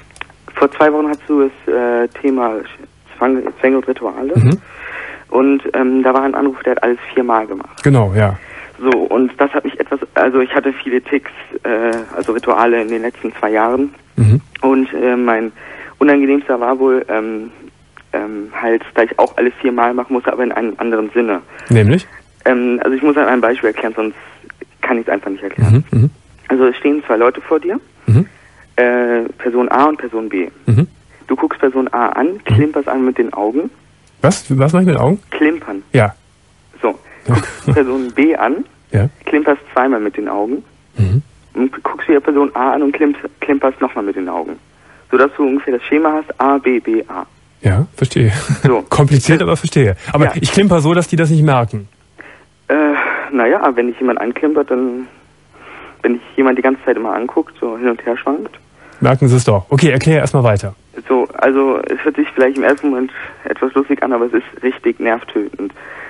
vor zwei Wochen hast du das äh, Thema Zwang, Zwänge und Rituale.
Mhm.
Und ähm, da war ein Anruf, der hat alles viermal gemacht.
Genau, ja.
So, und das hat mich etwas, also ich hatte viele Ticks, äh, also Rituale in den letzten zwei Jahren.
Mhm.
Und äh, mein unangenehmster war wohl ähm, ähm, halt, da ich auch alles viermal machen musste, aber in einem anderen Sinne.
Nämlich?
Ähm, also ich muss an einem Beispiel erklären, sonst kann ich es einfach nicht erklären.
Mhm, mh.
Also es stehen zwei Leute vor dir,
mhm.
äh, Person A und Person B.
Mhm.
Du guckst Person A an, klimperst an mit den Augen.
Was? Was mache ich mit den Augen?
Klimpern.
Ja.
So, guckst Person B an,
ja.
klimperst zweimal mit den Augen.
Mhm.
Und guckst wieder Person A an und klimp, klimperst nochmal mit den Augen. Sodass du ungefähr das Schema hast, A, B, B, A.
Ja, verstehe.
So.
Kompliziert, aber verstehe. Aber
ja.
ich klimper so, dass die das nicht merken.
Äh, naja, wenn dich jemand anklimpert, dann, wenn dich jemand die ganze Zeit immer anguckt, so hin und her schwankt.
Merken sie es doch. Okay, erkläre erstmal weiter.
So, also es hört sich vielleicht im ersten Moment etwas lustig an, aber es ist richtig nervtötend.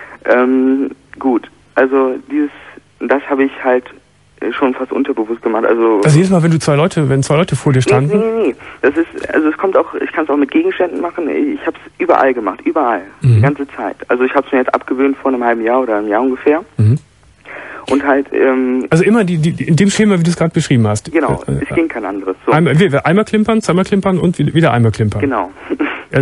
Ähm, gut, also dieses, das habe ich halt schon fast unterbewusst gemacht. Also,
also jedes Mal, wenn du zwei Leute, wenn zwei Leute vor dir standen?
Nee, nee, nee. Das ist, also es kommt auch, ich kann es auch mit Gegenständen machen. Ich habe es überall gemacht, überall, mhm. die ganze Zeit. Also ich habe es mir jetzt abgewöhnt vor einem halben Jahr oder einem Jahr ungefähr.
Mhm.
Und halt, ähm,
also immer die, die, in dem Schema, wie du es gerade beschrieben hast.
Genau,
äh,
es ging kein anderes. So.
Einmal, einmal klimpern, zweimal klimpern und wieder einmal klimpern.
Genau.
Ja,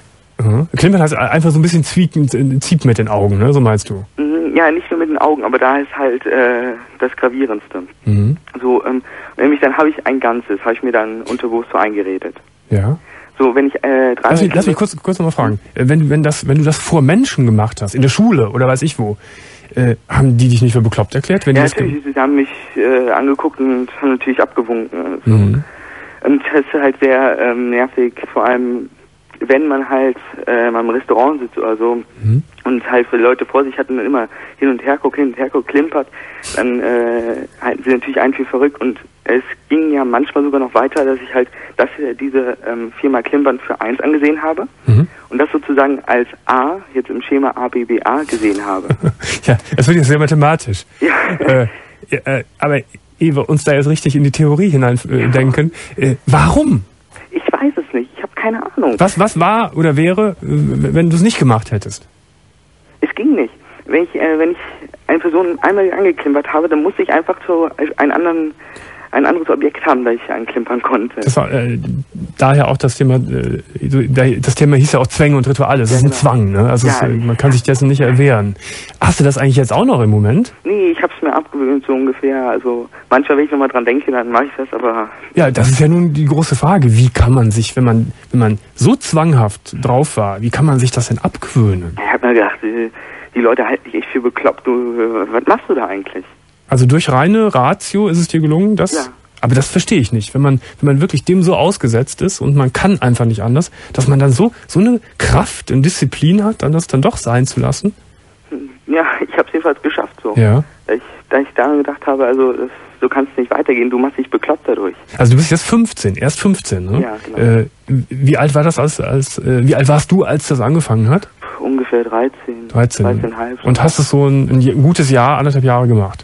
uh, klimpern heißt einfach so ein bisschen zieht, zieht mit den Augen, ne? So meinst du?
Ja, nicht nur mit den Augen, aber da ist halt äh, das Gravierendste.
Mhm.
So, ähm, nämlich dann habe ich ein Ganzes, habe ich mir dann unterbewusst so eingeredet.
Ja.
So, wenn ich äh, drei
Lass mich, lass mich kurz, kurz nochmal fragen. Wenn, wenn, das, wenn du das vor Menschen gemacht hast, in der Schule oder weiß ich wo, äh, haben die dich nicht für bekloppt erklärt? Wenn
ja,
die das
natürlich, sie haben mich äh, angeguckt und haben natürlich abgewunken. So.
Mhm.
Und das ist halt sehr ähm, nervig, vor allem wenn man halt äh, mal im Restaurant sitzt oder so mhm. und halt für Leute vor sich hat und dann immer hin und her guckt, hin und her guckt, klimpert, dann äh, halten sie natürlich einen für verrückt. Und es ging ja manchmal sogar noch weiter, dass ich halt das, diese ähm, viermal Klimpern für eins angesehen habe mhm. und das sozusagen als A, jetzt im Schema A, B, B, A gesehen habe.
Ja, das wird jetzt sehr mathematisch.
Ja.
Äh, äh, aber ehe wir uns da jetzt richtig in die Theorie hinein äh, denken, äh, warum?
Ich weiß es nicht, ich habe keine Ahnung.
Was, was war oder wäre, wenn du es nicht gemacht hättest?
Es ging nicht. Wenn ich, äh, wenn ich eine Person einmal angeklimpert habe, dann musste ich einfach zu einem anderen, ein anderes Objekt haben, das ich anklimpern konnte.
Das war äh, daher auch das Thema, äh, das Thema hieß ja auch Zwänge und Rituale. Das ja, ist ein genau. Zwang, ne? Also ja, es, man kann sich dessen nicht erwehren. Hast du das eigentlich jetzt auch noch im Moment?
Nee, ich habe es mir abgewöhnt, so ungefähr. Also manchmal, wenn ich nochmal dran denke, dann mache ich das, aber...
Ja, das ist ja nun die große Frage. Wie kann man sich, wenn man wenn man so zwanghaft drauf war, wie kann man sich das denn abgewöhnen?
Ich habe mir gedacht, die, die Leute halten dich echt für bekloppt. Du, was machst du da eigentlich?
Also durch reine Ratio ist es dir gelungen, das... Ja. Aber das verstehe ich nicht. Wenn man, wenn man wirklich dem so ausgesetzt ist und man kann einfach nicht anders, dass man dann so, so eine Kraft und Disziplin hat, dann das dann doch sein zu lassen.
Ja, ich habe es jedenfalls geschafft, so.
Ja.
Da ich, da ich daran gedacht habe, also das, so kann es nicht weitergehen, du machst dich bekloppt dadurch.
Also du bist jetzt fünfzehn, erst fünfzehn, ne?
Ja, genau.
Äh, wie alt war das als, als äh, wie alt warst du, als das angefangen hat?
Puh, ungefähr dreizehn.
dreizehn.
dreizehn Komma fünf.
Und hast es so ein, ein gutes Jahr, anderthalb Jahre gemacht?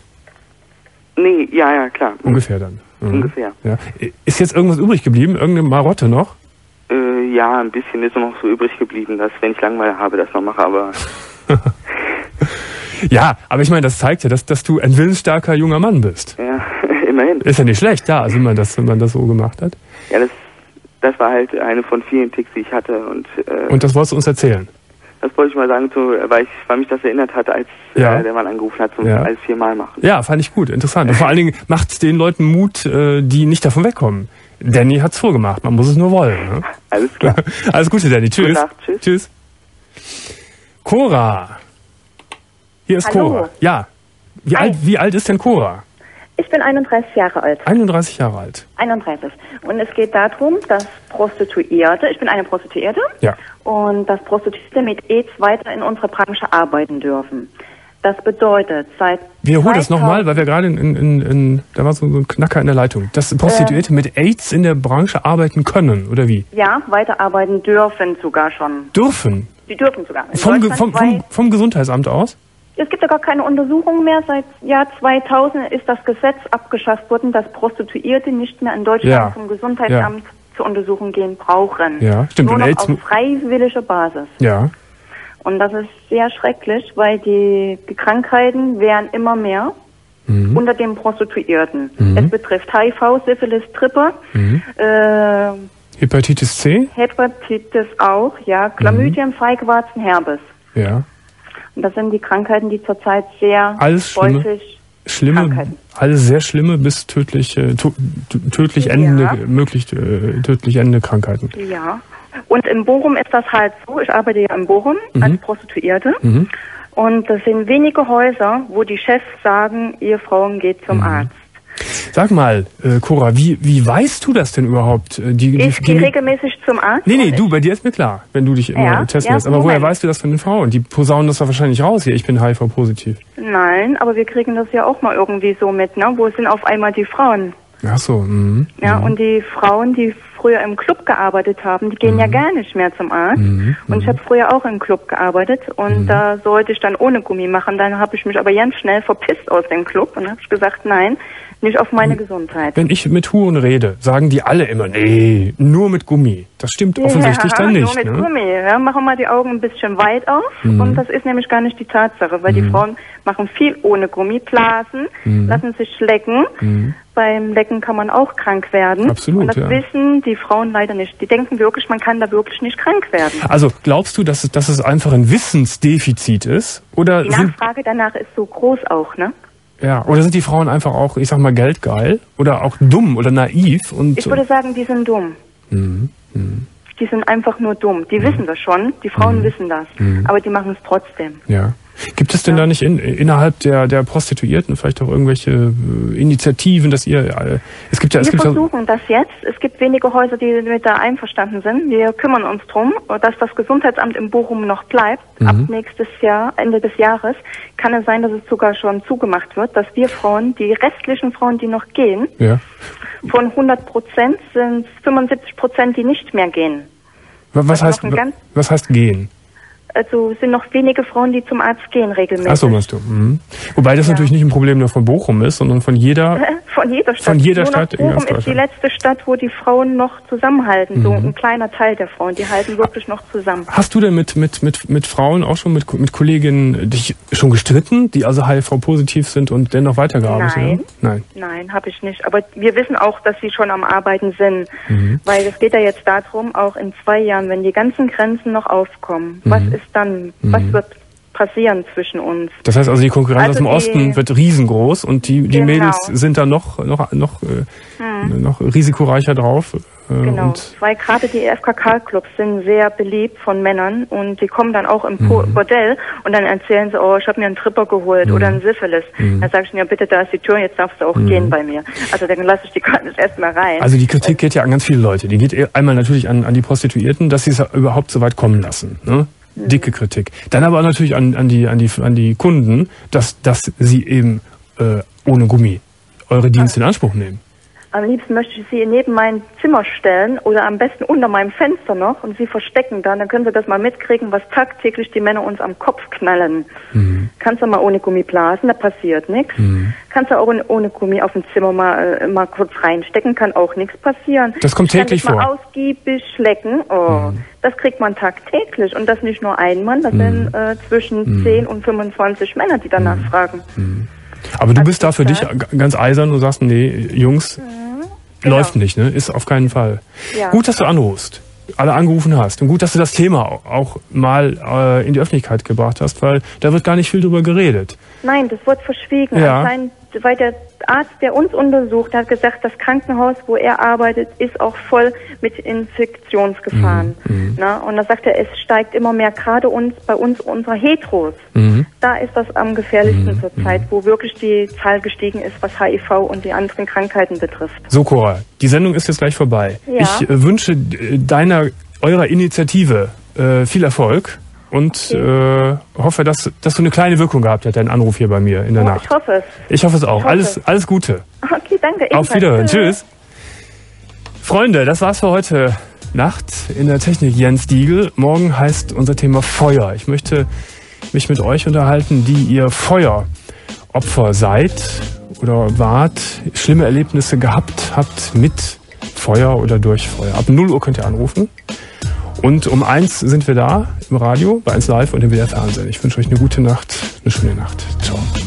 Nee, ja, ja, klar.
Ungefähr dann. Mhm.
Ungefähr.
Ja. Ist jetzt irgendwas übrig geblieben? Irgendeine Marotte noch?
Äh, ja, ein bisschen ist noch so übrig geblieben, dass wenn ich Langeweile habe, das noch mache, aber...
Ja, aber ich meine, das zeigt ja, dass, dass du ein willensstarker junger Mann bist.
Ja, immerhin.
Ist ja nicht schlecht, ja, also wenn man das, wenn man das so gemacht hat.
Ja, das, das war halt eine von vielen Ticks, die ich hatte. Und, äh,
und das wolltest du uns erzählen?
Das wollte ich mal sagen, so, weil, ich, weil mich das erinnert hat, als
ja.
äh, der Mann angerufen hat, zum
ja.
alles viermal machen.
Ja, fand ich gut, interessant. Und vor allen Dingen macht es den Leuten Mut, äh, die nicht davon wegkommen. Danny hat's vorgemacht, man muss es nur wollen. Ne?
Alles klar.
Alles Gute, Danny. Tschüss.
Gute Nacht. Tschüss.
Tschüss. Cora. Hier ist
Hallo.
Cora. Ja. Wie alt, wie alt ist denn Cora?
Ich bin einunddreißig Jahre alt.
einunddreißig Jahre alt.
einunddreißig. Und es geht darum, dass Prostituierte, ich bin eine Prostituierte,
ja.
und dass Prostituierte mit AIDS weiter in unserer Branche arbeiten dürfen. Das bedeutet, seit...
Wiederhol das nochmal, weil wir gerade in, in, in, in, da war so ein Knacker in der Leitung, dass Prostituierte äh, mit AIDS in der Branche arbeiten können, oder wie?
Ja, weiterarbeiten dürfen sogar schon.
Dürfen?
Die dürfen sogar.
Vom, vom, vom, vom Gesundheitsamt aus?
Es gibt ja gar keine Untersuchungen mehr. Seit Jahr zweitausend ist das Gesetz abgeschafft worden, dass Prostituierte nicht mehr in Deutschland
Ja.
vom Gesundheitsamt
Ja.
zur Untersuchung gehen brauchen.
Ja, stimmt.
Nur
Und
noch
AIDS
auf freiwilliger Basis.
Ja.
Und das ist sehr schrecklich, weil die, die Krankheiten werden immer mehr
Mhm.
unter den Prostituierten.
Mhm.
Es betrifft H I V, Syphilis, Trippe,
Mhm.
äh,
Hepatitis C?
Hepatitis auch, ja, Chlamydien, Feigwarzen, Herpes.
Ja.
Und das sind die Krankheiten, die zurzeit sehr
Alles schlimme,
häufig
schlimme,
Krankheiten.
alles sehr schlimme bis tödlich, äh, to, tödlich endende,
Ja.
möglich äh, tödlich endende Krankheiten.
Ja. Und in Bochum ist das halt so, ich arbeite ja in Bochum
Mhm.
als Prostituierte.
Mhm.
Und das sind wenige Häuser, wo die Chefs sagen, ihr Frauen geht zum
Mhm.
Arzt.
Sag mal, äh, Cora, wie, wie weißt du das denn überhaupt? Äh, Die,
Ich
die,
gehe
die,
regelmäßig zum Arzt.
nee, nee, du, bei dir ist mir klar, wenn du dich immer
Ja,
testen
ja,
lässt. Aber woher
Moment.
weißt du das von den Frauen? Die posaunen das doch wahrscheinlich raus hier, ich bin H I V-positiv.
Nein, aber wir kriegen das ja auch mal irgendwie so mit, ne? Wo sind auf einmal die Frauen?
Ach so, mhm.
Ja, und die Frauen, die früher im Club gearbeitet haben, die gehen ja gar nicht mehr zum Arzt.
Mhm.
Und ich habe früher auch im Club gearbeitet und
Mhm.
da sollte ich dann ohne Gummi machen. Dann habe ich mich aber ganz schnell verpisst aus dem Club und habe ich gesagt, nein, nicht auf meine Gesundheit.
Wenn ich mit Huren rede, sagen die alle immer, nee, nur mit Gummi. Das stimmt offensichtlich
ja,
dann nicht.
nur mit
Ne?
Gummi. Ja, machen wir die Augen ein bisschen weit auf.
Mhm.
Und das ist nämlich gar nicht die Tatsache, weil die Frauen machen viel ohne Gummi, blasen,
Mhm.
lassen sich lecken.
Mhm.
Beim Lecken kann man auch krank werden.
Absolut,
Und das
ja.
wissen die Frauen leider nicht. Die denken wirklich, man kann da wirklich nicht krank werden.
Also glaubst du, dass es, dass es einfach ein Wissensdefizit ist? Oder
Die
sind,
Nachfrage danach ist so groß auch, ne?
ja, oder sind die Frauen einfach auch, ich sag mal, geldgeil? Oder auch dumm oder naiv? Und,
Ich würde sagen, die sind dumm.
Mhm. Mhm.
Die sind einfach nur dumm. Die wissen das schon. Die Frauen wissen das.
Mhm.
Aber die machen es trotzdem.
Ja. Gibt es denn da nicht in, innerhalb der, der Prostituierten vielleicht auch irgendwelche äh, Initiativen, dass ihr, äh, es gibt ja, es
Wir
gibt ja,
versuchen das jetzt. Es gibt wenige Häuser, die mit da einverstanden sind. Wir kümmern uns drum, dass das Gesundheitsamt in Bochum noch bleibt.
Mhm.
Ab nächstes Jahr, Ende des Jahres, kann es sein, dass es sogar schon zugemacht wird, dass wir Frauen, die restlichen Frauen, die noch gehen,
ja.
von hundert Prozent sind fünfundsiebzig Prozent, die nicht mehr gehen.
Was
Also
heißt,
noch ein ganz-
was heißt gehen?
Also es sind noch wenige Frauen, die zum Arzt gehen regelmäßig.
Ach so, meinst du. Mhm. Wobei das
Ja.
natürlich nicht ein Problem nur von Bochum ist, sondern von jeder,
Von jeder Stadt.
Von jeder
Nur noch
Stadt in
Bochum
ganz
ist die
Deutschland.
letzte Stadt, wo die Frauen noch zusammenhalten. So
Mhm.
ein kleiner Teil der Frauen, die halten wirklich noch zusammen.
Hast du denn mit, mit, mit, mit Frauen auch schon, mit, mit Kolleginnen dich schon gestritten, die also H I V-positiv sind und dennoch weitergearbeitet
Nein.
haben? Nein.
Nein, habe ich nicht. Aber wir wissen auch, dass sie schon am Arbeiten sind.
Mhm.
Weil es geht ja jetzt darum, auch in zwei Jahren, wenn die ganzen Grenzen noch aufkommen, was
Mhm.
ist dann,
Mhm.
was wird passieren zwischen uns?
Das heißt also, die Konkurrenz
Also
aus dem
die-
Osten wird riesengroß und die, die
Genau.
Mädels sind da noch, noch, noch, äh, noch risikoreicher drauf. Äh,
Genau,
Und,
weil gerade die F K K-Clubs sind sehr beliebt von Männern und die kommen dann auch im Po-
Mhm.
Bordell und dann erzählen sie, oh, ich habe mir einen Tripper geholt oder einen Syphilis.
Mhm.
Dann sage ich mir, ja, bitte, da ist die Tür, jetzt darfst du auch
Mhm.
gehen bei mir. Also dann lasse ich die gar nicht erst mal rein.
also die Kritik geht ja an ganz viele Leute. Die geht eher einmal natürlich an, an die Prostituierten, dass sie es überhaupt so weit kommen lassen. Ne? Dicke Kritik. Dann aber natürlich an, an, die, an, die, an die Kunden, dass, dass sie eben äh, ohne Gummi eure Dienste in Anspruch nehmen.
Am liebsten möchte ich sie neben mein Zimmer stellen oder am besten unter meinem Fenster noch und sie verstecken da. Dann können sie das mal mitkriegen, was tagtäglich die Männer uns am Kopf knallen.
Mhm.
Kannst du mal ohne Gummi blasen, da passiert nichts.
Mhm.
Kannst du auch ohne, ohne Gummi auf dem Zimmer mal, äh, mal kurz reinstecken, kann auch nichts passieren.
Das kommt täglich
Kann dich mal
vor.
ausgiebig schlecken, oh, das kriegt man tagtäglich. Und das nicht nur ein Mann, das
Mhm.
sind äh, zwischen
Mhm.
zehn und fünfundzwanzig Männer, die danach fragen.
Aber du
Also
bist da für dich
das-
g- ganz eisern und sagst, nee, Jungs,
Genau.
läuft nicht, ne? Ist auf keinen Fall.
Ja.
Gut, dass du anrufst, alle angerufen hast und gut, dass du das Thema au- auch mal äh, in die Öffentlichkeit gebracht hast, weil da wird gar nicht viel drüber geredet.
Nein, das wird verschwiegen.
Ja.
Anscheinend, weil der Arzt, der uns untersucht, hat gesagt, das Krankenhaus, wo er arbeitet, ist auch voll mit Infektionsgefahren.
Mhm.
Na, und da sagt er, es steigt immer mehr, gerade uns, bei uns, unserer Heteros.
Mhm.
Da ist das am gefährlichsten
Mhm.
zurzeit, wo wirklich die Zahl gestiegen ist, was H I V und die anderen Krankheiten betrifft.
So, Cora, die Sendung ist jetzt gleich vorbei.
Ja.
Ich äh, wünsche äh, deiner, eurer Initiative äh, viel Erfolg und äh, hoffe, dass, dass du eine kleine Wirkung gehabt hat, dein Anruf hier bei mir in der
Oh,
Nacht.
ich hoffe es.
Ich hoffe es auch.
Ich hoffe
Alles,
es.
alles Gute.
Okay, danke.
Auf
ebenfalls.
Wiederhören. Tschüss. Freunde, das war's für heute Nacht. In der Technik Jens Diegel. Morgen heißt unser Thema Feuer. Ich möchte mich mit euch unterhalten, die ihr Feueropfer seid oder wart, schlimme Erlebnisse gehabt habt mit Feuer oder durch Feuer. Ab null Uhr könnt ihr anrufen. Und um eins sind wir da im Radio, bei eins Live und im W D R Fernsehen. Ich wünsche euch eine gute Nacht, eine schöne Nacht. Ciao.